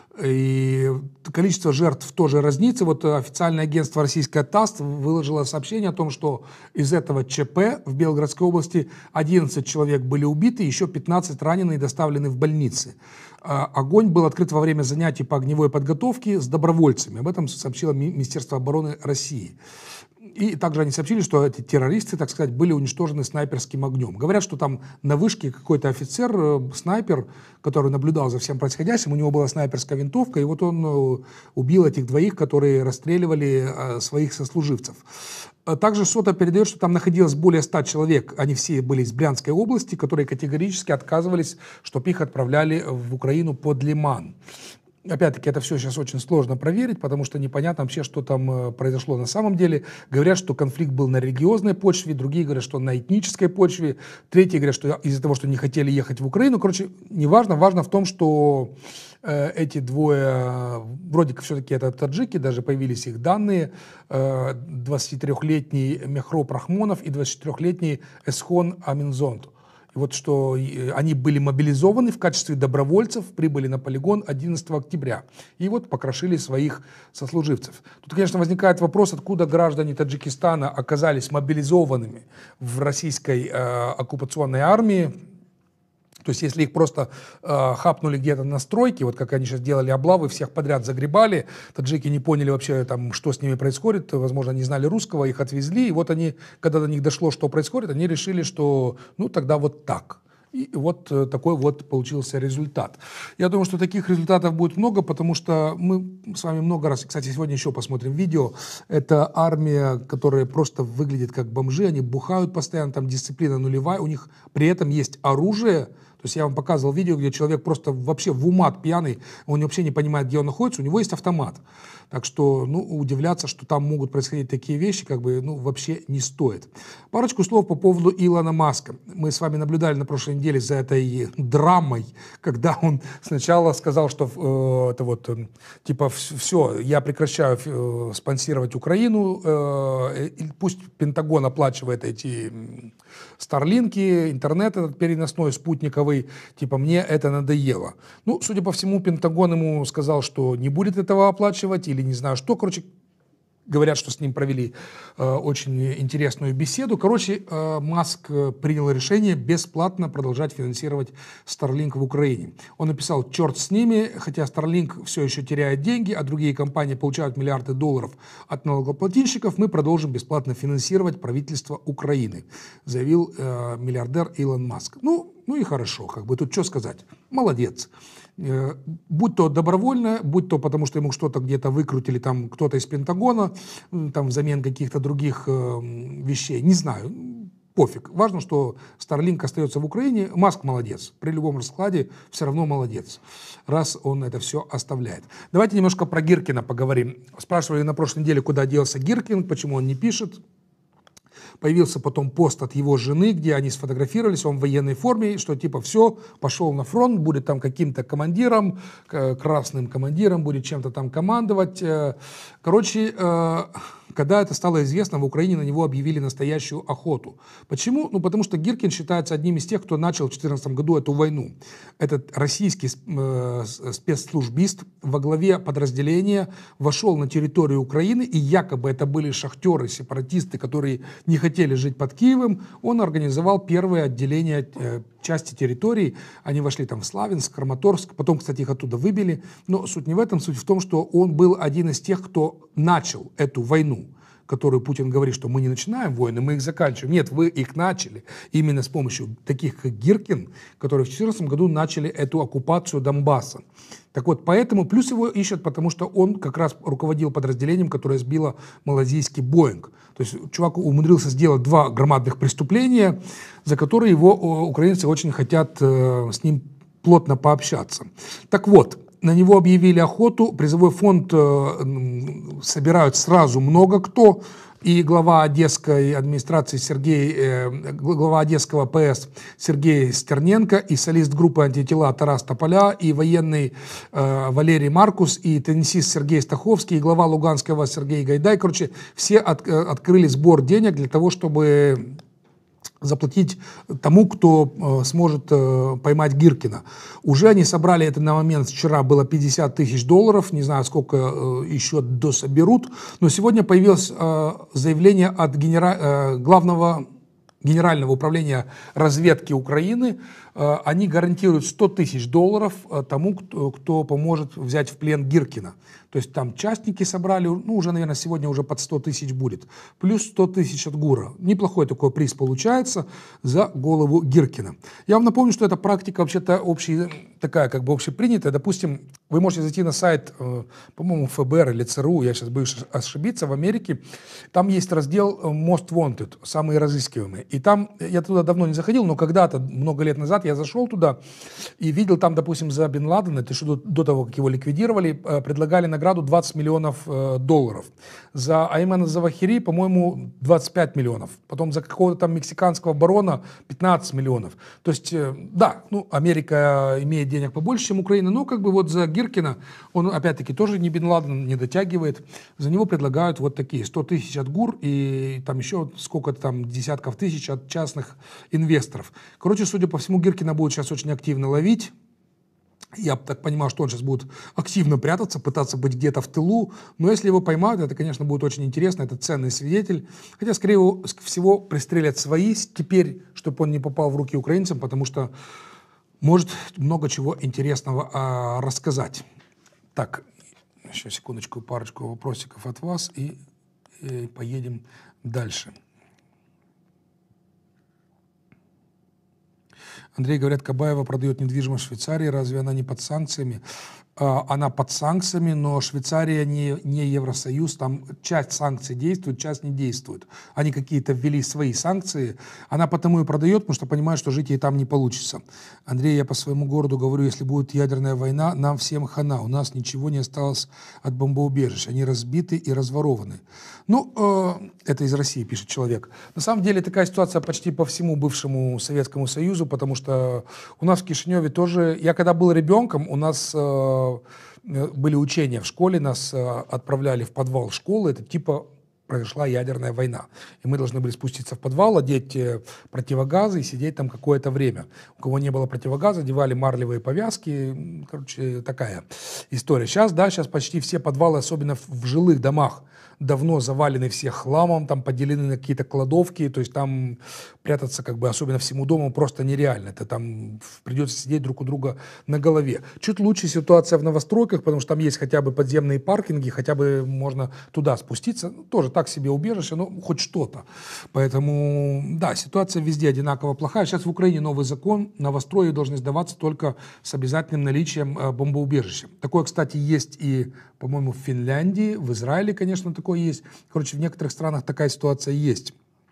И количество жертв тоже разнится. Вот официальное агентство российское ТАСС выложило сообщение о том, что из этого ЧП в Белгородской области 11 человек были убиты, еще 15 ранены и доставлены в больницы. Огонь был открыт во время занятий по огневой подготовке с добровольцами. Об этом сообщило Министерство обороны России. И также они сообщили, что эти террористы, так сказать, были уничтожены снайперским огнем. Говорят, что там на вышке какой-то офицер, снайпер, который наблюдал за всем происходящим, у него была снайперская винтовка, и вот он убил этих 2, которые расстреливали своих сослуживцев. Также СОТА передает, что там находилось более 100 человек, они все были из Брянской области, которые категорически отказывались, чтобы их отправляли в Украину под Лиман. Опять-таки, это все сейчас очень сложно проверить, потому что непонятно вообще, что там произошло на самом деле. Говорят, что конфликт был на религиозной почве, другие говорят, что на этнической почве, третьи говорят, что из-за того, что не хотели ехать в Украину. Короче, неважно, важно в том, что эти 2, вроде как все-таки это таджики, даже появились их данные, 23-летний Мехроп Рахмонов и 24-летний Эсхон Аминзонт. И вот что они были мобилизованы в качестве добровольцев, прибыли на полигон 11 октября. И вот покрошили своих сослуживцев. Тут, конечно, возникает вопрос, откуда граждане Таджикистана оказались мобилизованными в российской оккупационной армии. То есть, если их просто хапнули где-то на стройке, вот как они сейчас делали облавы, всех подряд загребали, таджики не поняли вообще, там, что с ними происходит, возможно, не знали русского, их отвезли, и вот они, когда до них дошло, что происходит, они решили, что, ну, тогда вот так. И вот такой вот получился результат. Я думаю, что таких результатов будет много, потому что мы с вами много раз, кстати, сегодня еще посмотрим видео, это армия, которая просто выглядит как бомжи, они бухают постоянно, там дисциплина нулевая, у них при этом есть оружие. То есть я вам показывал видео, где человек просто вообще в умат пьяный, он вообще не понимает, где он находится, у него есть автомат. Так что, ну, удивляться, что там могут происходить такие вещи, как бы, ну, вообще не стоит. Парочку слов по поводу Илона Маска. Мы с вами наблюдали на прошлой неделе за этой драмой, когда он сначала сказал, что это вот, типа, все, я прекращаю спонсировать Украину, пусть Пентагон оплачивает эти старлинки, интернет этот переносной, спутниковый, типа, мне это надоело. Ну, судя по всему, Пентагон ему сказал, что не будет этого оплачивать, или не знаю что, короче, говорят, что с ним провели очень интересную беседу. Короче, Маск принял решение бесплатно продолжать финансировать Starlink в Украине. Он написал: черт с ними, хотя Starlink все еще теряет деньги, а другие компании получают миллиарды долларов от налогоплательщиков, мы продолжим бесплатно финансировать правительство Украины, заявил миллиардер Илон Маск. Ну и хорошо, как бы тут что сказать. Молодец. Будь то добровольно, будь то потому, что ему что-то где-то выкрутили, там кто-то из Пентагона, там взамен каких-то других вещей, не знаю, пофиг. Важно, что Starlink остается в Украине, Маск молодец, при любом раскладе все равно молодец, раз он это все оставляет. Давайте немножко про Гиркина поговорим. Спрашивали на прошлой неделе, куда делся Гиркин, почему он не пишет. Появился потом пост от его жены, где они сфотографировались, он в военной форме, что типа все, пошел на фронт, будет там каким-то командиром, красным командиром, будет чем-то там командовать. Короче, когда это стало известно, в Украине на него объявили настоящую охоту. Почему? Ну, потому что Гиркин считается одним из тех, кто начал в 2014 году эту войну. Этот российский спецслужбист во главе подразделения вошел на территорию Украины, и якобы это были шахтеры, сепаратисты, которые не хотели жить под Киевом. Он организовал первое отделение части территории. Они вошли там в Славянск, Краматорск, потом, кстати, их оттуда выбили. Но суть не в этом, суть в том, что он был один из тех, кто начал эту войну, которую Путин говорит, что мы не начинаем войны, мы их заканчиваем. Нет, вы их начали именно с помощью таких, как Гиркин, которые в 2014 году начали эту оккупацию Донбасса. Так вот, поэтому, плюс его ищут, потому что он как раз руководил подразделением, которое сбило малазийский Боинг. То есть чувак умудрился сделать 2 громадных преступления, за которые его украинцы очень хотят с ним плотно пообщаться. Так вот, на него объявили охоту, призовой фонд собирают сразу много кто, и глава одесской администрации глава одесского ПС Сергей Стерненко, и солист группы «Антитела» Тарас Тополя, и военный Валерий Маркус, и теннисист Сергей Стаховский, и глава Луганского Сергей Гайдай. Короче, все открыли сбор денег для того, чтобы заплатить тому, кто сможет поймать Гиркина. Уже они собрали это на момент, вчера было $50 тысяч, не знаю, сколько еще дособерут, но сегодня появилось заявление от главного Генерального управления разведки Украины. Они гарантируют $100 тысяч тому, кто поможет взять в плен Гиркина. То есть там частники собрали, ну уже, наверное, сегодня уже под 100 тысяч будет. Плюс 100 тысяч от ГУРа. Неплохой такой приз получается за голову Гиркина. Я вам напомню, что эта практика вообще-то такая, как бы общепринятая. Допустим, вы можете зайти на сайт, по-моему, ФБР или ЦРУ, я сейчас боюсь ошибиться, в Америке. Там есть раздел Most Wanted, самые разыскиваемые. И там, я туда давно не заходил, но когда-то, много лет назад, я зашел туда и видел там, допустим, за Бен Ладена, это что до того, как его ликвидировали, предлагали награду награду $20 миллионов. За Аймана Завахири, по-моему, 25 миллионов. Потом за какого-то там мексиканского барона 15 миллионов. То есть, да, ну, Америка имеет денег побольше, чем Украина, но как бы вот за Гиркина, он опять-таки тоже не Бен Ладен, не дотягивает. За него предлагают вот такие 100 тысяч от ГУР и там еще сколько-то там десятков тысяч от частных инвесторов. Короче, судя по всему, Гиркина будет сейчас очень активно ловить. Я так понимаю, что он сейчас будет активно прятаться, пытаться быть где-то в тылу. Но если его поймают, это, конечно, будет очень интересно. Это ценный свидетель. Хотя, скорее всего, пристрелят свои теперь, чтобы он не попал в руки украинцам, потому что может много чего интересного рассказать. Так, еще секундочку, парочку вопросиков от вас и поедем дальше. Андрей, говорят, Кабаева продает недвижимость в Швейцарии. Разве она не под санкциями? Она под санкциями, но Швейцария не Евросоюз. Там часть санкций действует, часть не действует. Они какие-то ввели свои санкции. Она потому и продает, потому что понимает, что жить ей там не получится. Андрей, я по своему городу говорю, если будет ядерная война, нам всем хана. У нас ничего не осталось от бомбоубежищ. Они разбиты и разворованы. Ну, это из России, пишет человек. На самом деле такая ситуация почти по всему бывшему Советскому Союзу, потому что у нас в Кишиневе тоже... Я когда был ребенком, у нас были учения в школе, нас отправляли в подвал школы, это типа произошла ядерная война. И мы должны были спуститься в подвал, одеть противогазы и сидеть там какое-то время. У кого не было противогаза, одевали марлевые повязки. Короче, такая история. Сейчас, да, сейчас почти все подвалы, особенно в жилых домах, давно завалены все хламом, там поделены на какие-то кладовки, то есть там прятаться, как бы, особенно всему дому, просто нереально. Это там придется сидеть друг у друга на голове. Чуть лучше ситуация в новостройках, потому что там есть хотя бы подземные паркинги, хотя бы можно туда спуститься. Тоже так себе убежище, но хоть что-то. Поэтому, да, ситуация везде одинаково плохая. Сейчас в Украине новый закон, новострои должны сдаваться только с обязательным наличием бомбоубежища. Такое, кстати, есть и, по-моему, в Финляндии, в Израиле, конечно, такое есть. Короче, в некоторых странах такая ситуация есть.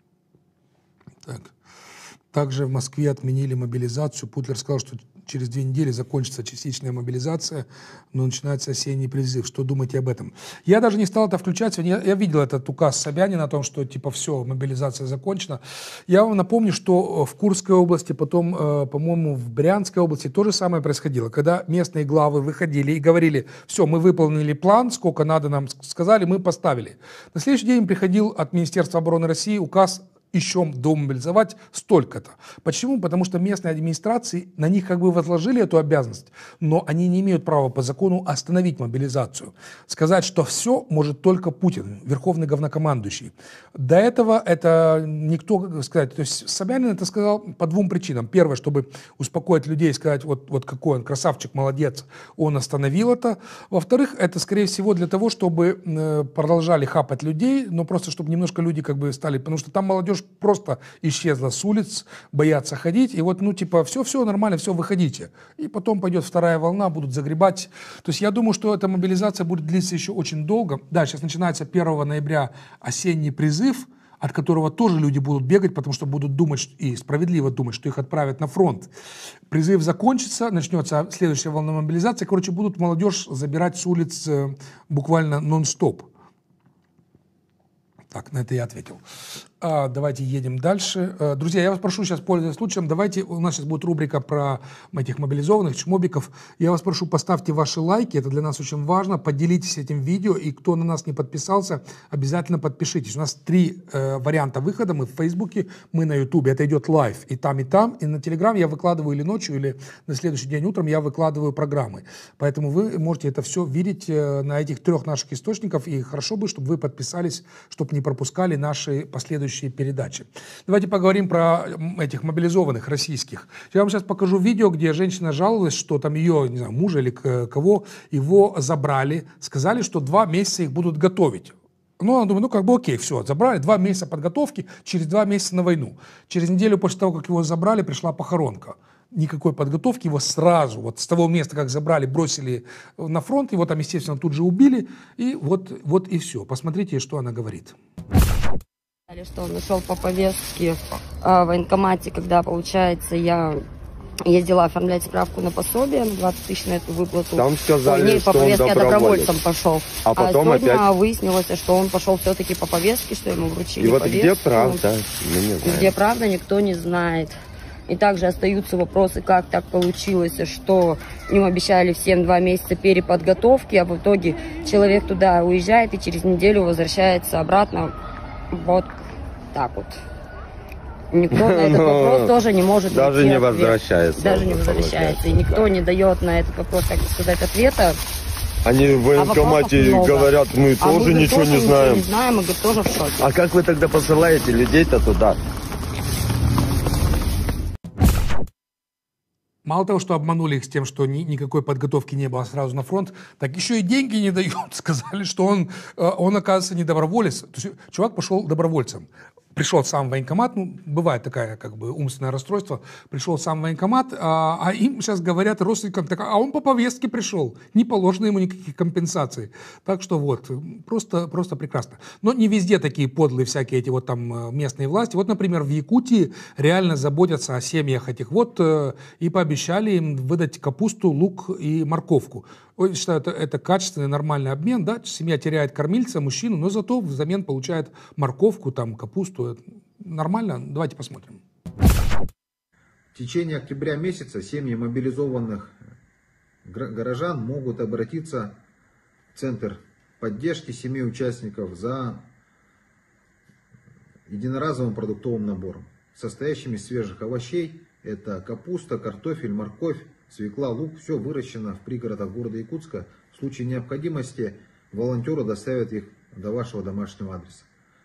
Так. Также в Москве отменили мобилизацию. Путлер сказал, что через 2 недели закончится частичная мобилизация, но начинается осенний призыв. Что думаете об этом? Я даже не стал это включать. Я видел этот указ Собянина о том, что типа все, мобилизация закончена. Я вам напомню, что в Курской области, потом, по-моему, в Брянской области то же самое происходило. Когда местные главы выходили и говорили, все, мы выполнили план, сколько надо нам сказали, мы поставили. На следующий день приходил от Министерства обороны России указ еще домобилизовать столько-то. Почему? Потому что местные администрации, на них как бы возложили эту обязанность, но они не имеют права по закону остановить мобилизацию. Сказать, что все может только Путин, верховный главнокомандующий. До этого это никто сказать. То есть Собянин это сказал по 2 причинам. Первое, чтобы успокоить людей, сказать, вот какой он красавчик, молодец, он остановил это. Во-вторых, это, скорее всего, для того, чтобы продолжали хапать людей, но просто чтобы немножко люди как бы стали, потому что там молодежь просто исчезла с улиц, боятся ходить, и вот, ну, типа, все нормально, все, выходите. И потом пойдет вторая волна, будут загребать. То есть я думаю, что эта мобилизация будет длиться еще очень долго. Да, сейчас начинается 1 ноября осенний призыв, от которого тоже люди будут бегать, потому что будут думать, и справедливо думать, что их отправят на фронт. Призыв закончится, начнется следующая волна мобилизации. Короче, будут молодежь забирать с улиц буквально нон-стоп. Так, на это я ответил. Давайте едем дальше. Друзья, я вас прошу сейчас, пользуясь случаем, давайте, у нас сейчас будет рубрика про этих мобилизованных, чмобиков. Я вас прошу, поставьте ваши лайки, это для нас очень важно. Поделитесь этим видео, и кто на нас не подписался, обязательно подпишитесь. У нас 3 варианта выхода. Мы в Фейсбуке, мы на Ютубе, это идет лайв и там, и там. И на Телеграм я выкладываю или ночью, или на следующий день утром я выкладываю программы. Поэтому вы можете это все видеть на этих 3 наших источниках. И хорошо бы, чтобы вы подписались, чтобы не пропускали наши последующие передачи. Давайте поговорим про этих мобилизованных российских. Я вам сейчас покажу видео, где женщина жаловалась, что там ее, не знаю, мужа или кого, его забрали, сказали, что 2 месяца их будут готовить. Ну, она думает, ну, как бы окей, все, забрали, 2 месяца подготовки, через 2 месяца на войну. Через неделю после того, как его забрали, пришла похоронка. Никакой подготовки, его сразу, вот с того места, как забрали, бросили на фронт, его там, естественно, тут же убили, и вот и все. Посмотрите, что она говорит. Что он нашел по повестке в военкомате, когда, получается, я ездила оформлять справку на пособие, на 20 тысяч на эту выплату. Там сказали, не, по что повестке, он а добровольцем пошел. А потом сегодня опять... выяснилось, что он пошел все-таки по повестке, что ему вручили И вот повестку. где правда? Мы не знаем. Где правда, никто не знает. И также остаются вопросы, как так получилось, что им обещали всем 2 месяца переподготовки, а в итоге человек туда уезжает и через неделю возвращается обратно. Вот так вот. Никто на этот вопрос тоже не может даже не возвращается. Даже не возвращается. И никто не дает на этот вопрос, как сказать, ответа. Они в военкомате говорят, мы тоже ничего не знаем. Мы говорит, тоже в шоке. А как вы тогда посылаете людей-то туда? Мало того, что обманули их с тем, что никакой подготовки не было сразу на фронт, так еще и деньги не дают. Сказали, что он оказывается, не доброволец. То есть чувак пошел добровольцем. Пришел сам в военкомат, ну, бывает такое как бы умственное расстройство, пришел сам в военкомат, а им сейчас говорят родственникам, так, а он по повестке пришел, не положено ему никаких компенсаций. Так что вот, просто прекрасно. Но не везде такие подлые всякие эти вот там местные власти. Вот, например, в Якутии реально заботятся о семьях этих вот и пообещали им выдать капусту, лук и морковку. Я считаю, это качественный, нормальный обмен, да, семья теряет кормильца, мужчину, но зато взамен получает морковку, там, капусту. Нормально? Давайте посмотрим. В течение октября месяца семьи мобилизованных горожан могут обратиться в Центр поддержки семей участников за единоразовым продуктовым набором, состоящим из свежих овощей. Это капуста, картофель, морковь, свекла, лук. Все выращено в пригородах города Якутска. В случае необходимости волонтеры доставят их до вашего домашнего адреса.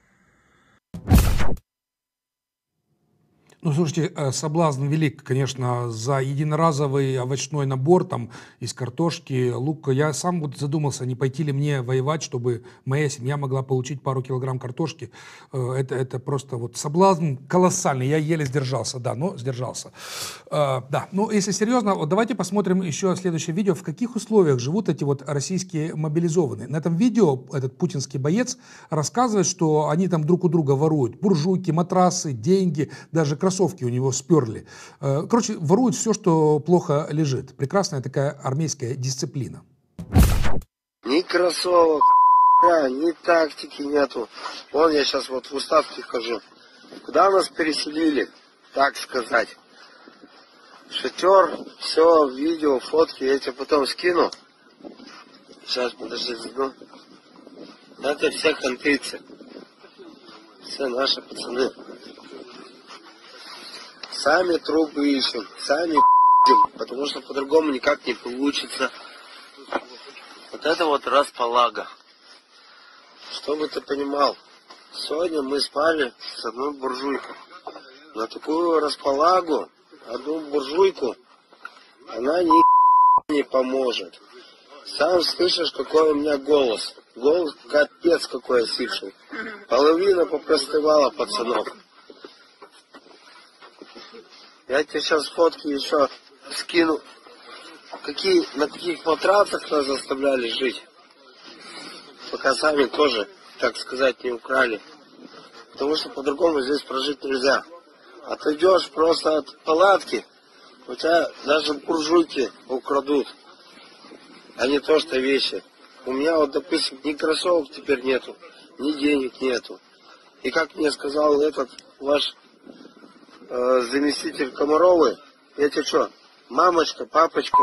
Ну, слушайте, соблазн велик, конечно, за единоразовый овощной набор там из картошки, лука. Я сам вот задумался, не пойти ли мне воевать, чтобы моя семья могла получить пару килограмм картошки. Это просто вот соблазн колоссальный. Я еле сдержался, да, но сдержался. Да, ну, если серьезно, вот давайте посмотрим еще следующее видео, в каких условиях живут эти вот российские мобилизованные. На этом видео этот путинский боец рассказывает, что они там друг у друга воруют буржуйки, матрасы, деньги, даже кроссовки у него сперли. Короче, воруют все, что плохо лежит. Прекрасная такая армейская дисциплина. Ни кроссовок, ни тактики нету. Вон я сейчас вот в уставке хожу. Куда нас переселили, так сказать? Шатер, все, видео, фотки, я тебе потом скину. Сейчас, подожди, заду. Это все хантыйцы. Все наши пацаны. Сами трубы ищем, сами пи***ем, потому что по-другому никак не получится. Вот это вот располага. Чтобы ты понимал, сегодня мы спали с одной буржуйкой. На такую располагу, одну буржуйку, она не поможет. Сам слышишь, какой у меня голос. Голос капец какой осипший. Половина попростывала пацанов. Я тебе сейчас фотки еще скину. На каких матрацах нас заставляли жить. Пока сами тоже, так сказать, не украли. Потому что по-другому здесь прожить нельзя. А ты идешь просто от палатки, у тебя даже буржуйки украдут. А не то, что вещи. У меня вот, допустим, ни кроссовок теперь нету, ни денег нету. И как мне сказал этот ваш заместитель Комаровой, я тебе что, мамочка, папочка.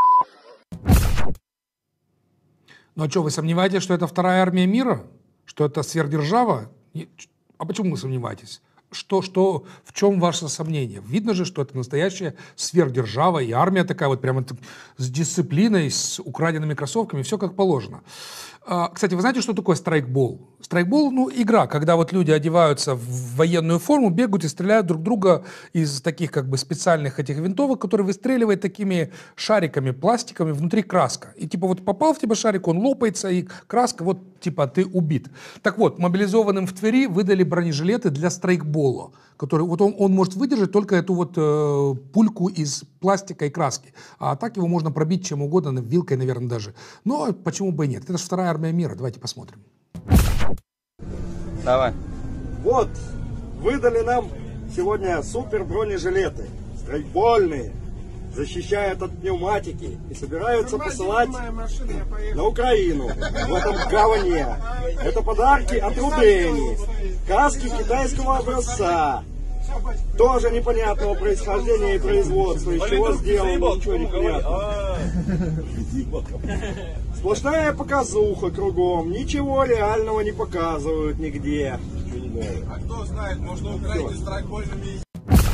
Ну а что, вы сомневаетесь, что это вторая армия мира? Что это сверхдержава? А почему вы сомневаетесь? В чем ваше сомнение? Видно же, что это настоящая сверхдержава, и армия такая вот прямо с дисциплиной, с украденными кроссовками, все как положено. Кстати, вы знаете, что такое страйкбол? Страйкбол, ну, игра, когда вот люди одеваются в военную форму, бегают и стреляют друг друга из таких как бы специальных этих винтовок, которые выстреливают такими шариками, пластиками, внутри краска. И типа вот попал в тебя шарик, он лопается, и краска, вот типа ты убит. Так вот, мобилизованным в Твери выдали бронежилеты для страйкбола, который вот он может выдержать только эту вот пульку из пластика и краски. А так его можно пробить чем угодно, вилкой, наверное, даже. Но почему бы и нет? Это же вторая армия мира. Давайте посмотрим. Давай. Вот, выдали нам сегодня супер бронежилеты, страйкбольные, защищают от пневматики и собираются посылать на Украину в этом говне. Это подарки от Рудени, каски китайского образца, тоже непонятного происхождения и производства, из чего сделано, ничего непонятного. Сплошная показуха кругом, ничего реального не показывают нигде. А кто знает, может, на Украине страйкбольными...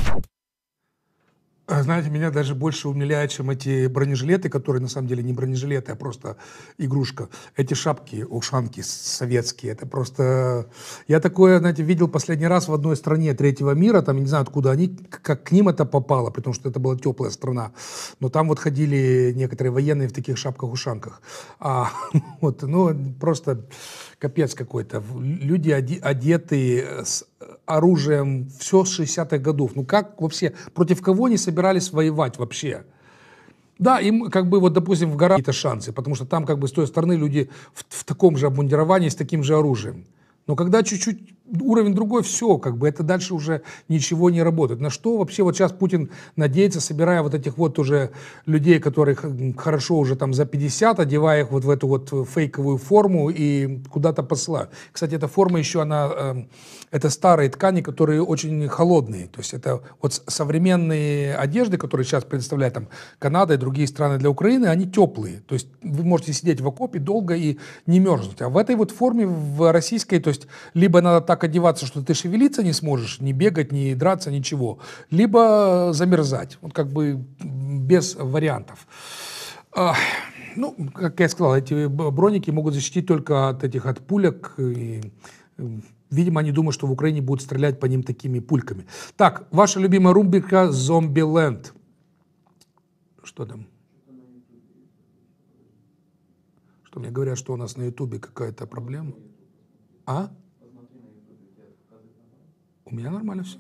Знаете, меня даже больше умиляет, чем эти бронежилеты, которые на самом деле не бронежилеты, а просто игрушка. Эти шапки, ушанки советские, это просто... Я такое, знаете, видел последний раз в одной стране третьего мира, там, я не знаю, откуда они, как к ним это попало, потому что это была теплая страна. Но там вот ходили некоторые военные в таких шапках-ушанках. Вот, ну, просто капец какой-то. Люди одетые с оружием все с 60-х годов. Ну как вообще, против кого они собирались воевать вообще? Да, им как бы вот, допустим, в горах какие-то шансы, потому что там как бы с той стороны люди в таком же обмундировании, с таким же оружием. Но когда чуть-чуть уровень другой, все, как бы это дальше уже ничего не работает. На что вообще вот сейчас Путин надеется, собирая вот этих вот уже людей, которых хорошо уже там за 50, одевая их вот в эту вот фейковую форму и куда-то посылают. Кстати, эта форма еще, она, это старые ткани, которые очень холодные. То есть это вот современные одежды, которые сейчас предоставляют там Канада и другие страны для Украины, они теплые. То есть вы можете сидеть в окопе долго и не мерзнуть. А в этой вот форме, в российской, то есть либо надо так одеваться, что ты шевелиться не сможешь, не бегать, не драться, ничего, либо замерзать, вот как бы без вариантов. Ну, как я сказал, эти броники могут защитить только от пулек, и, видимо, они думают, что в Украине будут стрелять по ним такими пульками. Так, ваша любимая рубрика «Зомбиленд». Что там? Что мне говорят, что у нас на Ютубе какая-то проблема? А? У меня нормально все.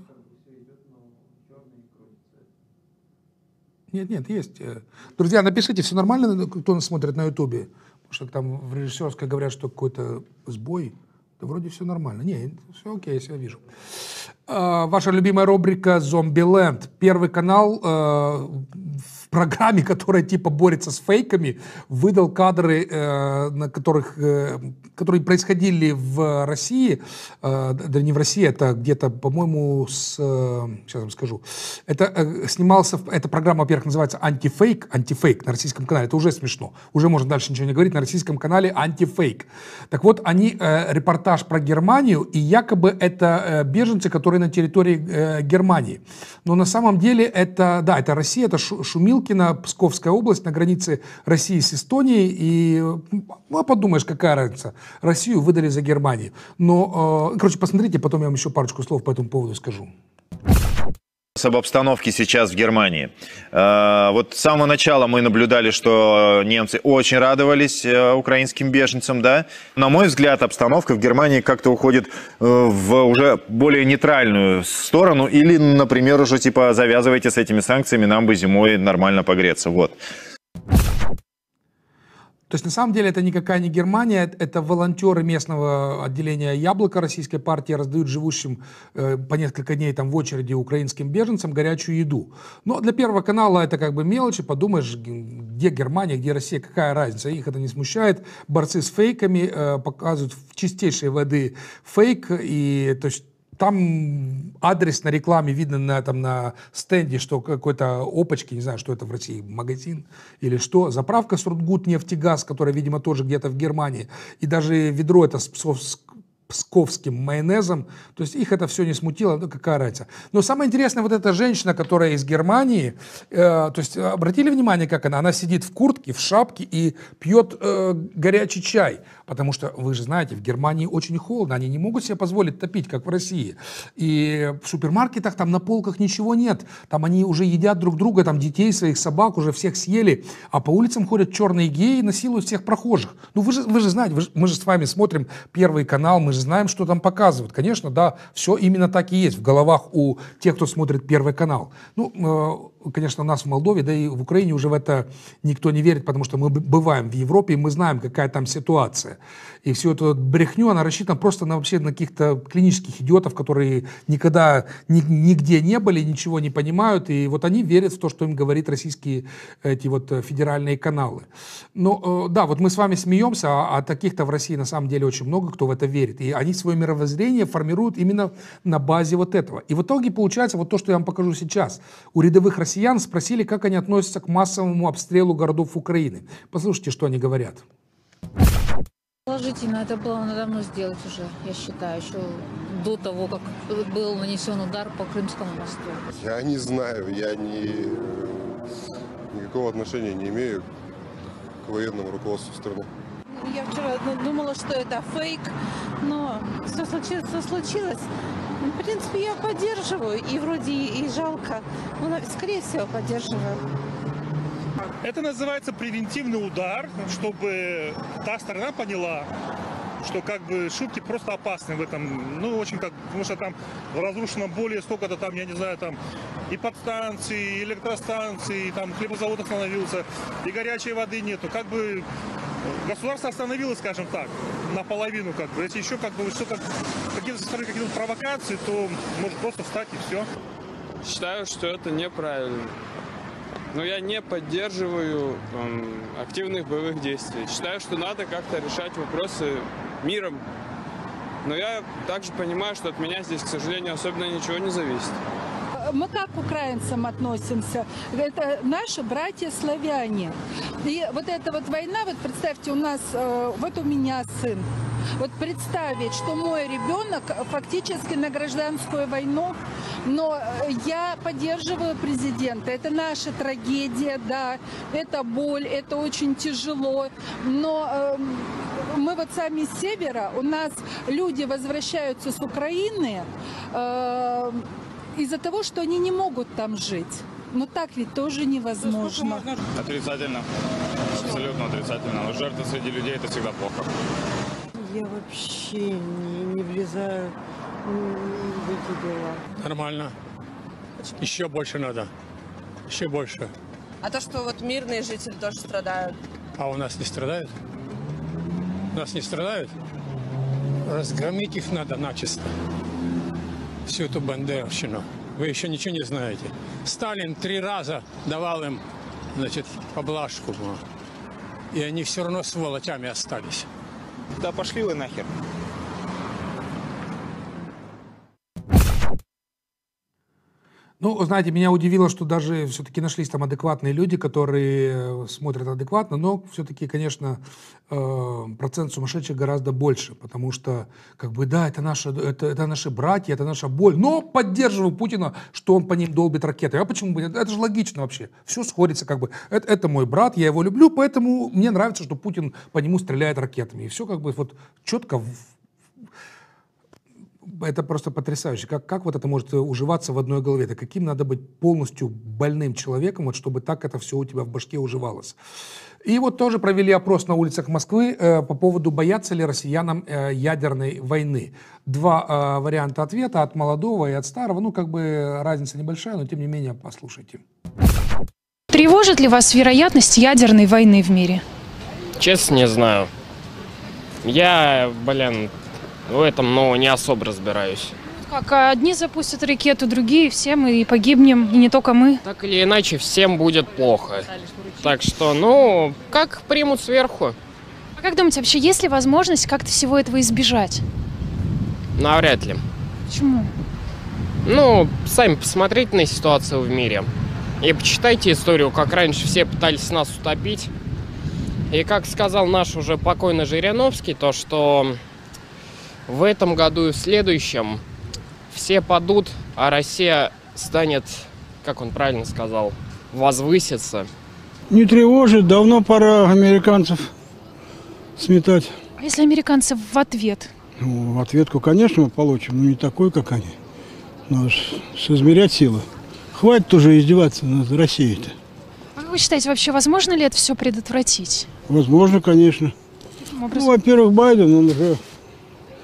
Нет, есть. Друзья, напишите, все нормально, кто нас смотрит на Ютубе? Потому что там в режиссерской говорят, что какой-то сбой. Да вроде все нормально. Не, все окей, я себя вижу. Ваша любимая рубрика «Зомбиленд». Первый канал в программе, которая типа борется с фейками, выдал кадры, которые происходили в России. Да не в России, это где-то, по-моему, сейчас вам скажу. Эта программа, во-первых, называется «Антифейк». «Антифейк» на российском канале. Это уже смешно. Уже можно дальше ничего не говорить. На российском канале «Антифейк». Так вот, они репортаж про Германию, и якобы это беженцы, которые на территории Германии. Но на самом деле это Россия, это Шумилкино, Псковская область, на границе России с Эстонией. И, ну, подумаешь, какая разница. Россию выдали за Германию. Но, короче, посмотрите, потом я вам еще парочку слов по этому поводу скажу. Об обстановке сейчас в Германии. Вот с самого начала мы наблюдали, что немцы очень радовались украинским беженцам, да. На мой взгляд, обстановка в Германии как-то уходит в уже более нейтральную сторону. Или, например, уже типа завязывайте с этими санкциями, нам бы зимой нормально погреться. Вот. То есть, на самом деле, это никакая не Германия, это волонтеры местного отделения «Яблоко» российской партии раздают живущим по несколько дней там в очереди украинским беженцам горячую еду. Но для Первого канала это как бы мелочи, подумаешь, где Германия, где Россия, какая разница, их это не смущает. Борцы с фейками показывают в чистейшей воды фейк, и то есть там адрес на рекламе видно на стенде, что какой-то опачки, не знаю, что это в России, магазин или что, заправка Сургутнефтегаз, которая, видимо, тоже где-то в Германии, и даже ведро это с псковским майонезом, то есть их это все не смутило, ну какая разница. Но самое интересное, вот эта женщина, которая из Германии, то есть обратили внимание, как она сидит в куртке, в шапке и пьет горячий чай, потому что, вы же знаете, в Германии очень холодно, они не могут себе позволить топить, как в России. И в супермаркетах там на полках ничего нет, там они уже едят друг друга, там детей, своих собак уже всех съели, а по улицам ходят черные геи и насилуют всех прохожих. Ну вы же знаете, мы же с вами смотрим Первый канал, мы же знаем, знаем, что там показывают. Конечно, да, все именно так и есть в головах у тех, кто смотрит Первый канал. Ну, конечно, нас в Молдове, да и в Украине уже в это никто не верит, потому что мы бываем в Европе, и мы знаем, какая там ситуация. И всю эту брехню, она рассчитана просто вообще на каких-то клинических идиотов, которые никогда нигде не были, ничего не понимают, и вот они верят в то, что им говорит российские эти вот федеральные каналы. Но да, вот мы с вами смеемся, а таких-то в России на самом деле очень много, кто в это верит. И они свое мировоззрение формируют именно на базе вот этого. И в итоге получается вот то, что я вам покажу сейчас. У рядовых россиян спросили, как они относятся к массовому обстрелу городов Украины. Послушайте, что они говорят. Положительно, это было надо давно сделать уже, я считаю, еще до того, как был нанесен удар по Крымскому мосту. Я не знаю, я никакого отношения не имею к военному руководству страны. Я вчера думала, что это фейк, но все случилось. В принципе, я поддерживаю, и вроде и жалко, но, скорее всего, поддерживаю. Это называется превентивный удар, чтобы та сторона поняла, что как бы шутки просто опасны в этом. Ну, очень как, потому что там разрушено более сколько-то там, я не знаю, там и подстанции, и электростанции, и там хлебозавод остановился, и горячей воды нету. Как бы государство остановилось, скажем так, наполовину, как бы. Если еще как бы что-то, какие-то со стороны какие-то провокации, то может просто встать и все. Считаю, что это неправильно. Но я не поддерживаю активных боевых действий. Считаю, что надо как-то решать вопросы миром. Но я также понимаю, что от меня здесь, к сожалению, особенно ничего не зависит. Мы как к украинцам относимся? Это наши братья-славяне. И вот эта вот война, вот представьте, у нас, вот у меня сын. Вот представить, что мой ребенок фактически на гражданскую войну, но я поддерживаю президента. Это наша трагедия, да, это боль, это очень тяжело. Но мы вот сами с севера, у нас люди возвращаются с Украины из-за того, что они не могут там жить. Но так ведь тоже невозможно. Отрицательно, абсолютно отрицательно. Но жертвы среди людей — это всегда плохо. Я вообще не влезаю в эти дела. Нормально. Еще больше надо. Еще больше. А то, что вот мирные жители тоже страдают. А у нас не страдают? У нас не страдают? Разгромить их надо начисто. Всю эту бандеровщину. Вы еще ничего не знаете. Сталин 3 раза давал им, значит, поблажку. И они все равно сволочами остались. Да пошли вы нахер. Ну, знаете, меня удивило, что даже все-таки нашлись там адекватные люди, которые смотрят адекватно, но все-таки, конечно, процент сумасшедших гораздо больше, потому что, как бы, да, это наши братья, это наша боль, но поддерживаю Путина, что он по ним долбит ракеты. А почему бы нет? Это же логично вообще. Все сходится, как бы. Это мой брат, я его люблю, поэтому мне нравится, что Путин по нему стреляет ракетами. И все как бы вот четко. Это просто потрясающе. Как вот это может уживаться в одной голове? Это каким надо быть полностью больным человеком, вот, чтобы так это все у тебя в башке уживалось. И вот тоже провели опрос на улицах Москвы по поводу, боятся ли россиянам ядерной войны. 2 варианта ответа, от молодого и от старого. Ну, как бы разница небольшая, но тем не менее послушайте. Тревожит ли вас вероятность ядерной войны в мире? Честно, не знаю. Я, в этом, не особо разбираюсь. Как одни запустят ракету, другие, все мы и погибнем, и не только мы. Так или иначе, всем будет плохо. Так что, как примут сверху. А как думаете, вообще есть ли возможность как-то всего этого избежать? Навряд ли. Почему? Сами посмотрите на ситуацию в мире. И почитайте историю, как раньше все пытались нас утопить. И как сказал наш уже покойный Жириновский, то что в этом году и в следующем все падут, а Россия станет, как он правильно сказал, возвысится. Не тревожит, давно пора американцев сметать. А если американцы в ответ? В ответку, конечно, мы получим, но не такой, как они. Надо соизмерять силы. Хватит уже издеваться над Россией-то. А как вы считаете, вообще возможно ли это все предотвратить? Возможно, конечно. Во-первых, Байден, он уже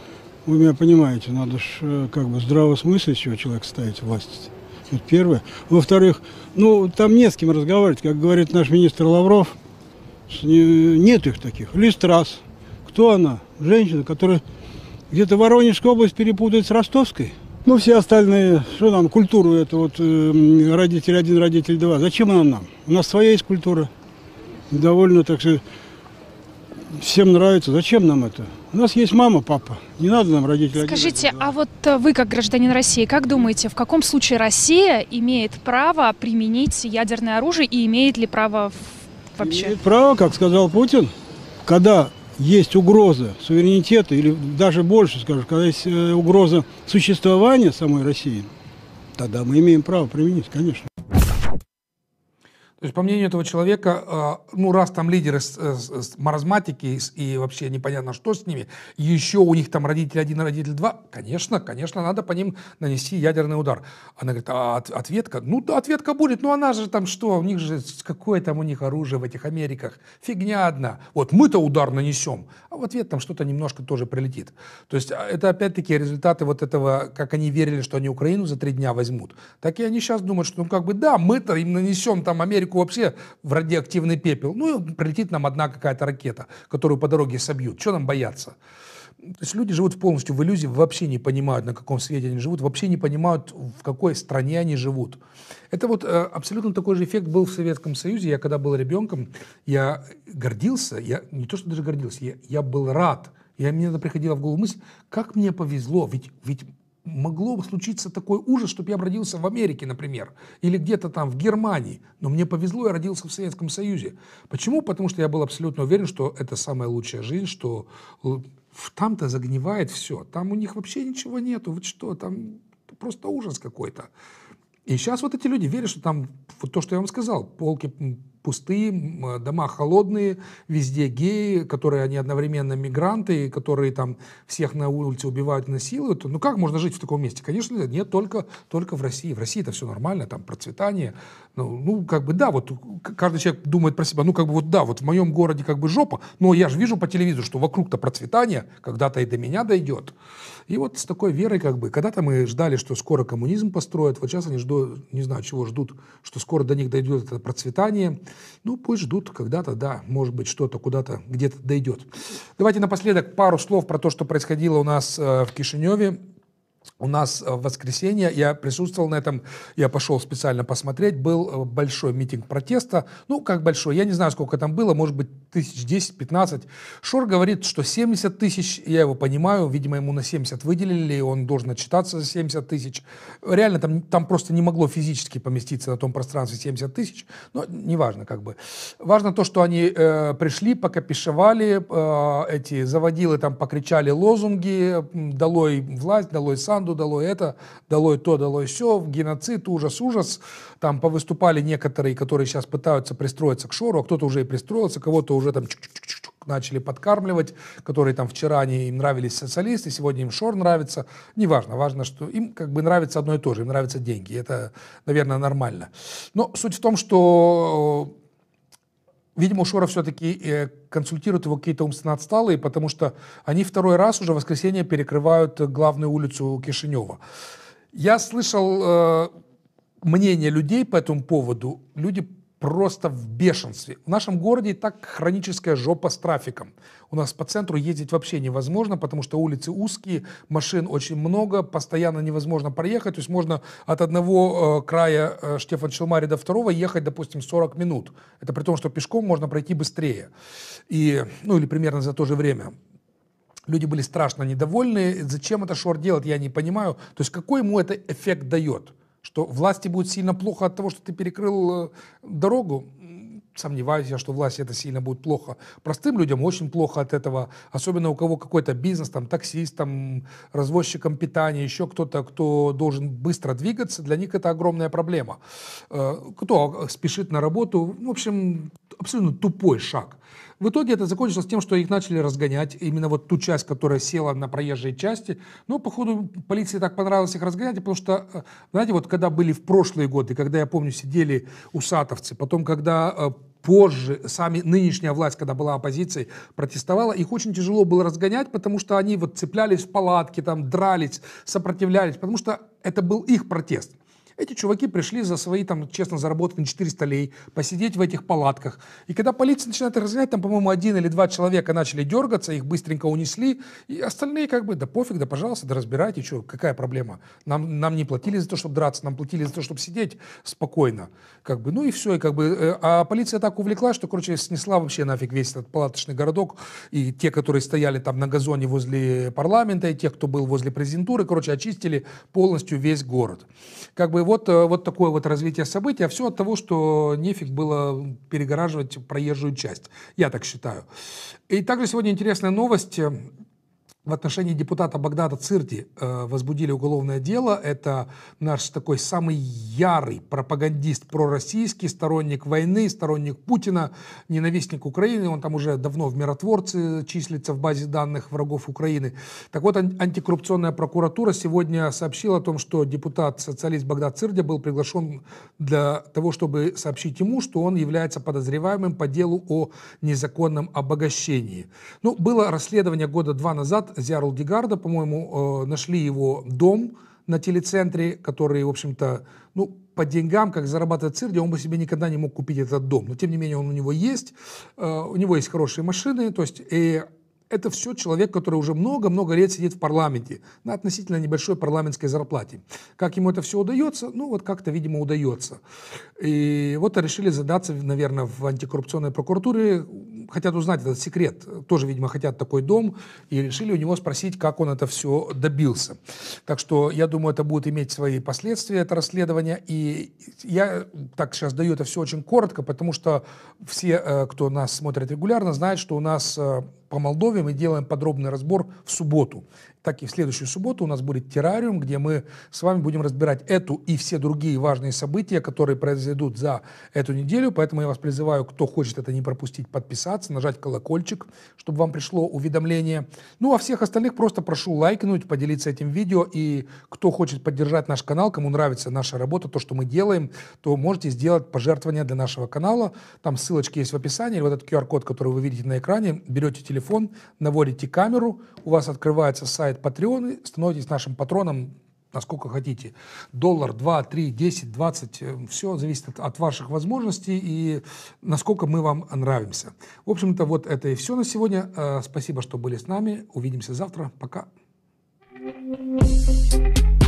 Вы меня понимаете, надо же как бы здравомыслящего человека ставить в власть. Это первое. Во-вторых, ну, там не с кем разговаривать, как говорит наш министр Лавров, нет их таких. Ли Страс. Кто она? Женщина, которая где-то Воронежскую область перепутает с Ростовской. Ну, все остальные, что нам, культуру, это вот родитель один, родитель два. Зачем она нам? У нас своя есть культура. Довольно, так сказать, всем нравится. Зачем нам это? У нас есть мама, папа. Не надо нам родителей. Скажите, а вот вы, как гражданин России, как думаете, в каком случае Россия имеет право применить ядерное оружие и имеет ли право вообще? Имеет право, как сказал Путин, когда есть угроза суверенитета, или даже больше, скажем, когда есть угроза существования самой России, тогда мы имеем право применить, конечно. То есть, по мнению этого человека, ну, раз там лидеры маразматики и вообще непонятно, что с ними, еще у них там родитель один, родитель два, конечно, надо по ним нанести ядерный удар. Она говорит, а ответка? Ну, да, ответка будет, но она же там что, у них же, какое там у них оружие в этих Америках? Фигня одна. Вот мы-то удар нанесем, а в ответ там что-то немножко тоже прилетит. То есть, это опять-таки результаты вот этого, как они верили, что они Украину за 3 дня возьмут. Так и они сейчас думают, что, ну, как бы, да, мы-то им нанесем там Америку вообще в радиоактивный пепел. Ну, и прилетит нам одна какая-то ракета, которую по дороге собьют. Что нам бояться? То есть люди живут полностью в иллюзии, вообще не понимают, на каком свете они живут, вообще не понимают, в какой стране они живут. Это вот абсолютно такой же эффект был в Советском Союзе. Я когда был ребенком, я гордился, я не то что даже гордился, я был рад. Мне приходила в голову мысль, как мне повезло, ведь могло бы случиться такой ужас, чтобы я родился в Америке, например, или где-то там в Германии. Но мне повезло, я родился в Советском Союзе. Почему? Потому что я был абсолютно уверен, что это самая лучшая жизнь, что там-то загнивает все. Там у них вообще ничего нету. Вот что, там просто ужас какой-то. И сейчас вот эти люди верят, что там, вот то, что я вам сказал, полки пустые, дома холодные, везде геи, которые они одновременно мигранты, которые там всех на улице убивают и насилуют. Ну как можно жить в таком месте? Конечно, нет, только в России. В России это все нормально, там процветание. Ну, как бы да, вот каждый человек думает про себя, ну как бы вот да, вот в моем городе как бы жопа, но я же вижу по телевизору, что вокруг-то процветание, когда-то и до меня дойдет. И вот с такой верой как бы, когда-то мы ждали, что скоро коммунизм построят, вот сейчас они ждут, не знаю, чего ждут, что скоро до них дойдет это процветание. Ну, пусть ждут когда-то, да, может быть, что-то куда-то, где-то дойдет. Давайте напоследок пару слов про то, что происходило у нас в Кишиневе. У нас в воскресенье, я присутствовал на этом, я пошел специально посмотреть, был большой митинг протеста, ну как большой, я не знаю, сколько там было, может быть 10-15. Шор говорит, что 70 тысяч, я его понимаю, видимо ему на 70 выделили, он должен отчитаться за 70 тысяч. Реально там просто не могло физически поместиться на том пространстве 70 тысяч, но неважно как бы. Важно то, что они пришли, покопишевали, эти заводилы там покричали лозунги, долой власть, долой Санду, долой это, долой то, долой все, геноцид, ужас, ужас. Там повыступали некоторые, которые сейчас пытаются пристроиться к Шору, а кто-то уже и пристроился, кого-то уже там начали подкармливать, которые там вчера им нравились социалисты, сегодня им Шор нравится. Неважно, важно, что им как бы нравится одно и то же, им нравятся деньги. Это, наверное, нормально. Но суть в том, что видимо, у Шора все-таки консультируют его какие-то умственно отсталые, потому что они второй раз уже в воскресенье перекрывают главную улицу Кишинева. Я слышал мнение людей по этому поводу. Люди просто в бешенстве. В нашем городе и так хроническая жопа с трафиком. У нас по центру ездить вообще невозможно, потому что улицы узкие, машин очень много, постоянно невозможно проехать. То есть можно от одного края Штефан-Челмари до второго ехать, допустим, 40 минут. Это при том, что пешком можно пройти быстрее. Ну или примерно за то же время. Люди были страшно недовольны. Зачем это Шор делает, я не понимаю. То есть какой ему это эффект дает? Что власти будет сильно плохо от того, что ты перекрыл дорогу? Сомневаюсь я, что власти это сильно будет плохо. Простым людям очень плохо от этого. Особенно у кого какой-то бизнес, там, таксист, там, развозчиком питания, еще кто-то, кто должен быстро двигаться, для них это огромная проблема. Кто спешит на работу, в общем, абсолютно тупой шаг. В итоге это закончилось тем, что их начали разгонять, именно вот ту часть, которая села на проезжей части. Но, походу, полиции так понравилось их разгонять, потому что, знаете, вот когда были в прошлые годы, когда, я помню, сидели усатовцы, потом, когда позже сами нынешняя власть, когда была оппозицией, протестовала, их очень тяжело было разгонять, потому что они вот цеплялись в палатки, там дрались, сопротивлялись, потому что это был их протест. Эти чуваки пришли за свои, там, честно, заработанные 400 лей, посидеть в этих палатках. И когда полиция начинает разгонять, там, по-моему, 1 или 2 человека начали дергаться, их быстренько унесли, и остальные как бы, да пофиг, да пожалуйста, да разбирайте, что, какая проблема. Нам не платили за то, чтобы драться, нам платили за то, чтобы сидеть спокойно. Как бы, ну и все, и как бы, а полиция так увлеклась, что, короче, снесла вообще нафиг весь этот палаточный городок, и те, которые стояли там на газоне возле парламента, и тех, кто был возле президентуры, короче, очистили полностью весь город. Как бы вот такое вот развитие событий, а все от того, что нефиг было перегораживать проезжую часть. Я так считаю. И также сегодня интересная новость. В отношении депутата Багдада Цирти возбудили уголовное дело. Это наш такой самый ярый пропагандист пророссийский, сторонник войны, сторонник Путина, ненавистник Украины. Он там уже давно в миротворце числится в базе данных врагов Украины. Так вот, антикоррупционная прокуратура сегодня сообщила о том, что депутат-социалист Багдад Цирти был приглашен для того, чтобы сообщить ему, что он является подозреваемым по делу о незаконном обогащении. Ну, было расследование года 2 назад. Зиар Дигарда, по-моему, нашли его дом на телецентре, который, в общем-то, ну, по деньгам, как зарабатывает Цирти, он бы себе никогда не мог купить этот дом. Но, тем не менее, он у него есть хорошие машины, то есть... Это все человек, который уже много-много лет сидит в парламенте на относительно небольшой парламентской зарплате. Как ему это все удается? Ну, вот как-то, видимо, удается. И вот решили задаться, наверное, в антикоррупционной прокуратуре. Хотят узнать этот секрет. Тоже, видимо, хотят такой дом. И решили у него спросить, как он это все добился. Так что, я думаю, это будет иметь свои последствия, это расследование. И я так сейчас даю это все очень коротко, потому что все, кто нас смотрит регулярно, знают, что у нас... По Молдове мы делаем подробный разбор в субботу. Так и в следующую субботу у нас будет террариум, где мы с вами будем разбирать эту и все другие важные события, которые произойдут за эту неделю. Поэтому я вас призываю, кто хочет это не пропустить, подписаться, нажать колокольчик, чтобы вам пришло уведомление. Ну а всех остальных просто прошу лайкнуть, поделиться этим видео. И кто хочет поддержать наш канал, кому нравится наша работа, то, что мы делаем, то можете сделать пожертвование для нашего канала. Там ссылочки есть в описании. Вот этот QR-код, который вы видите на экране, берете телефон, наводите камеру, у вас открывается сайт Patreon, становитесь нашим патроном, насколько хотите. $1, 2, 3, 10, 20, все зависит от ваших возможностей и насколько мы вам нравимся. В общем-то, вот это и все на сегодня. Спасибо, что были с нами. Увидимся завтра. Пока.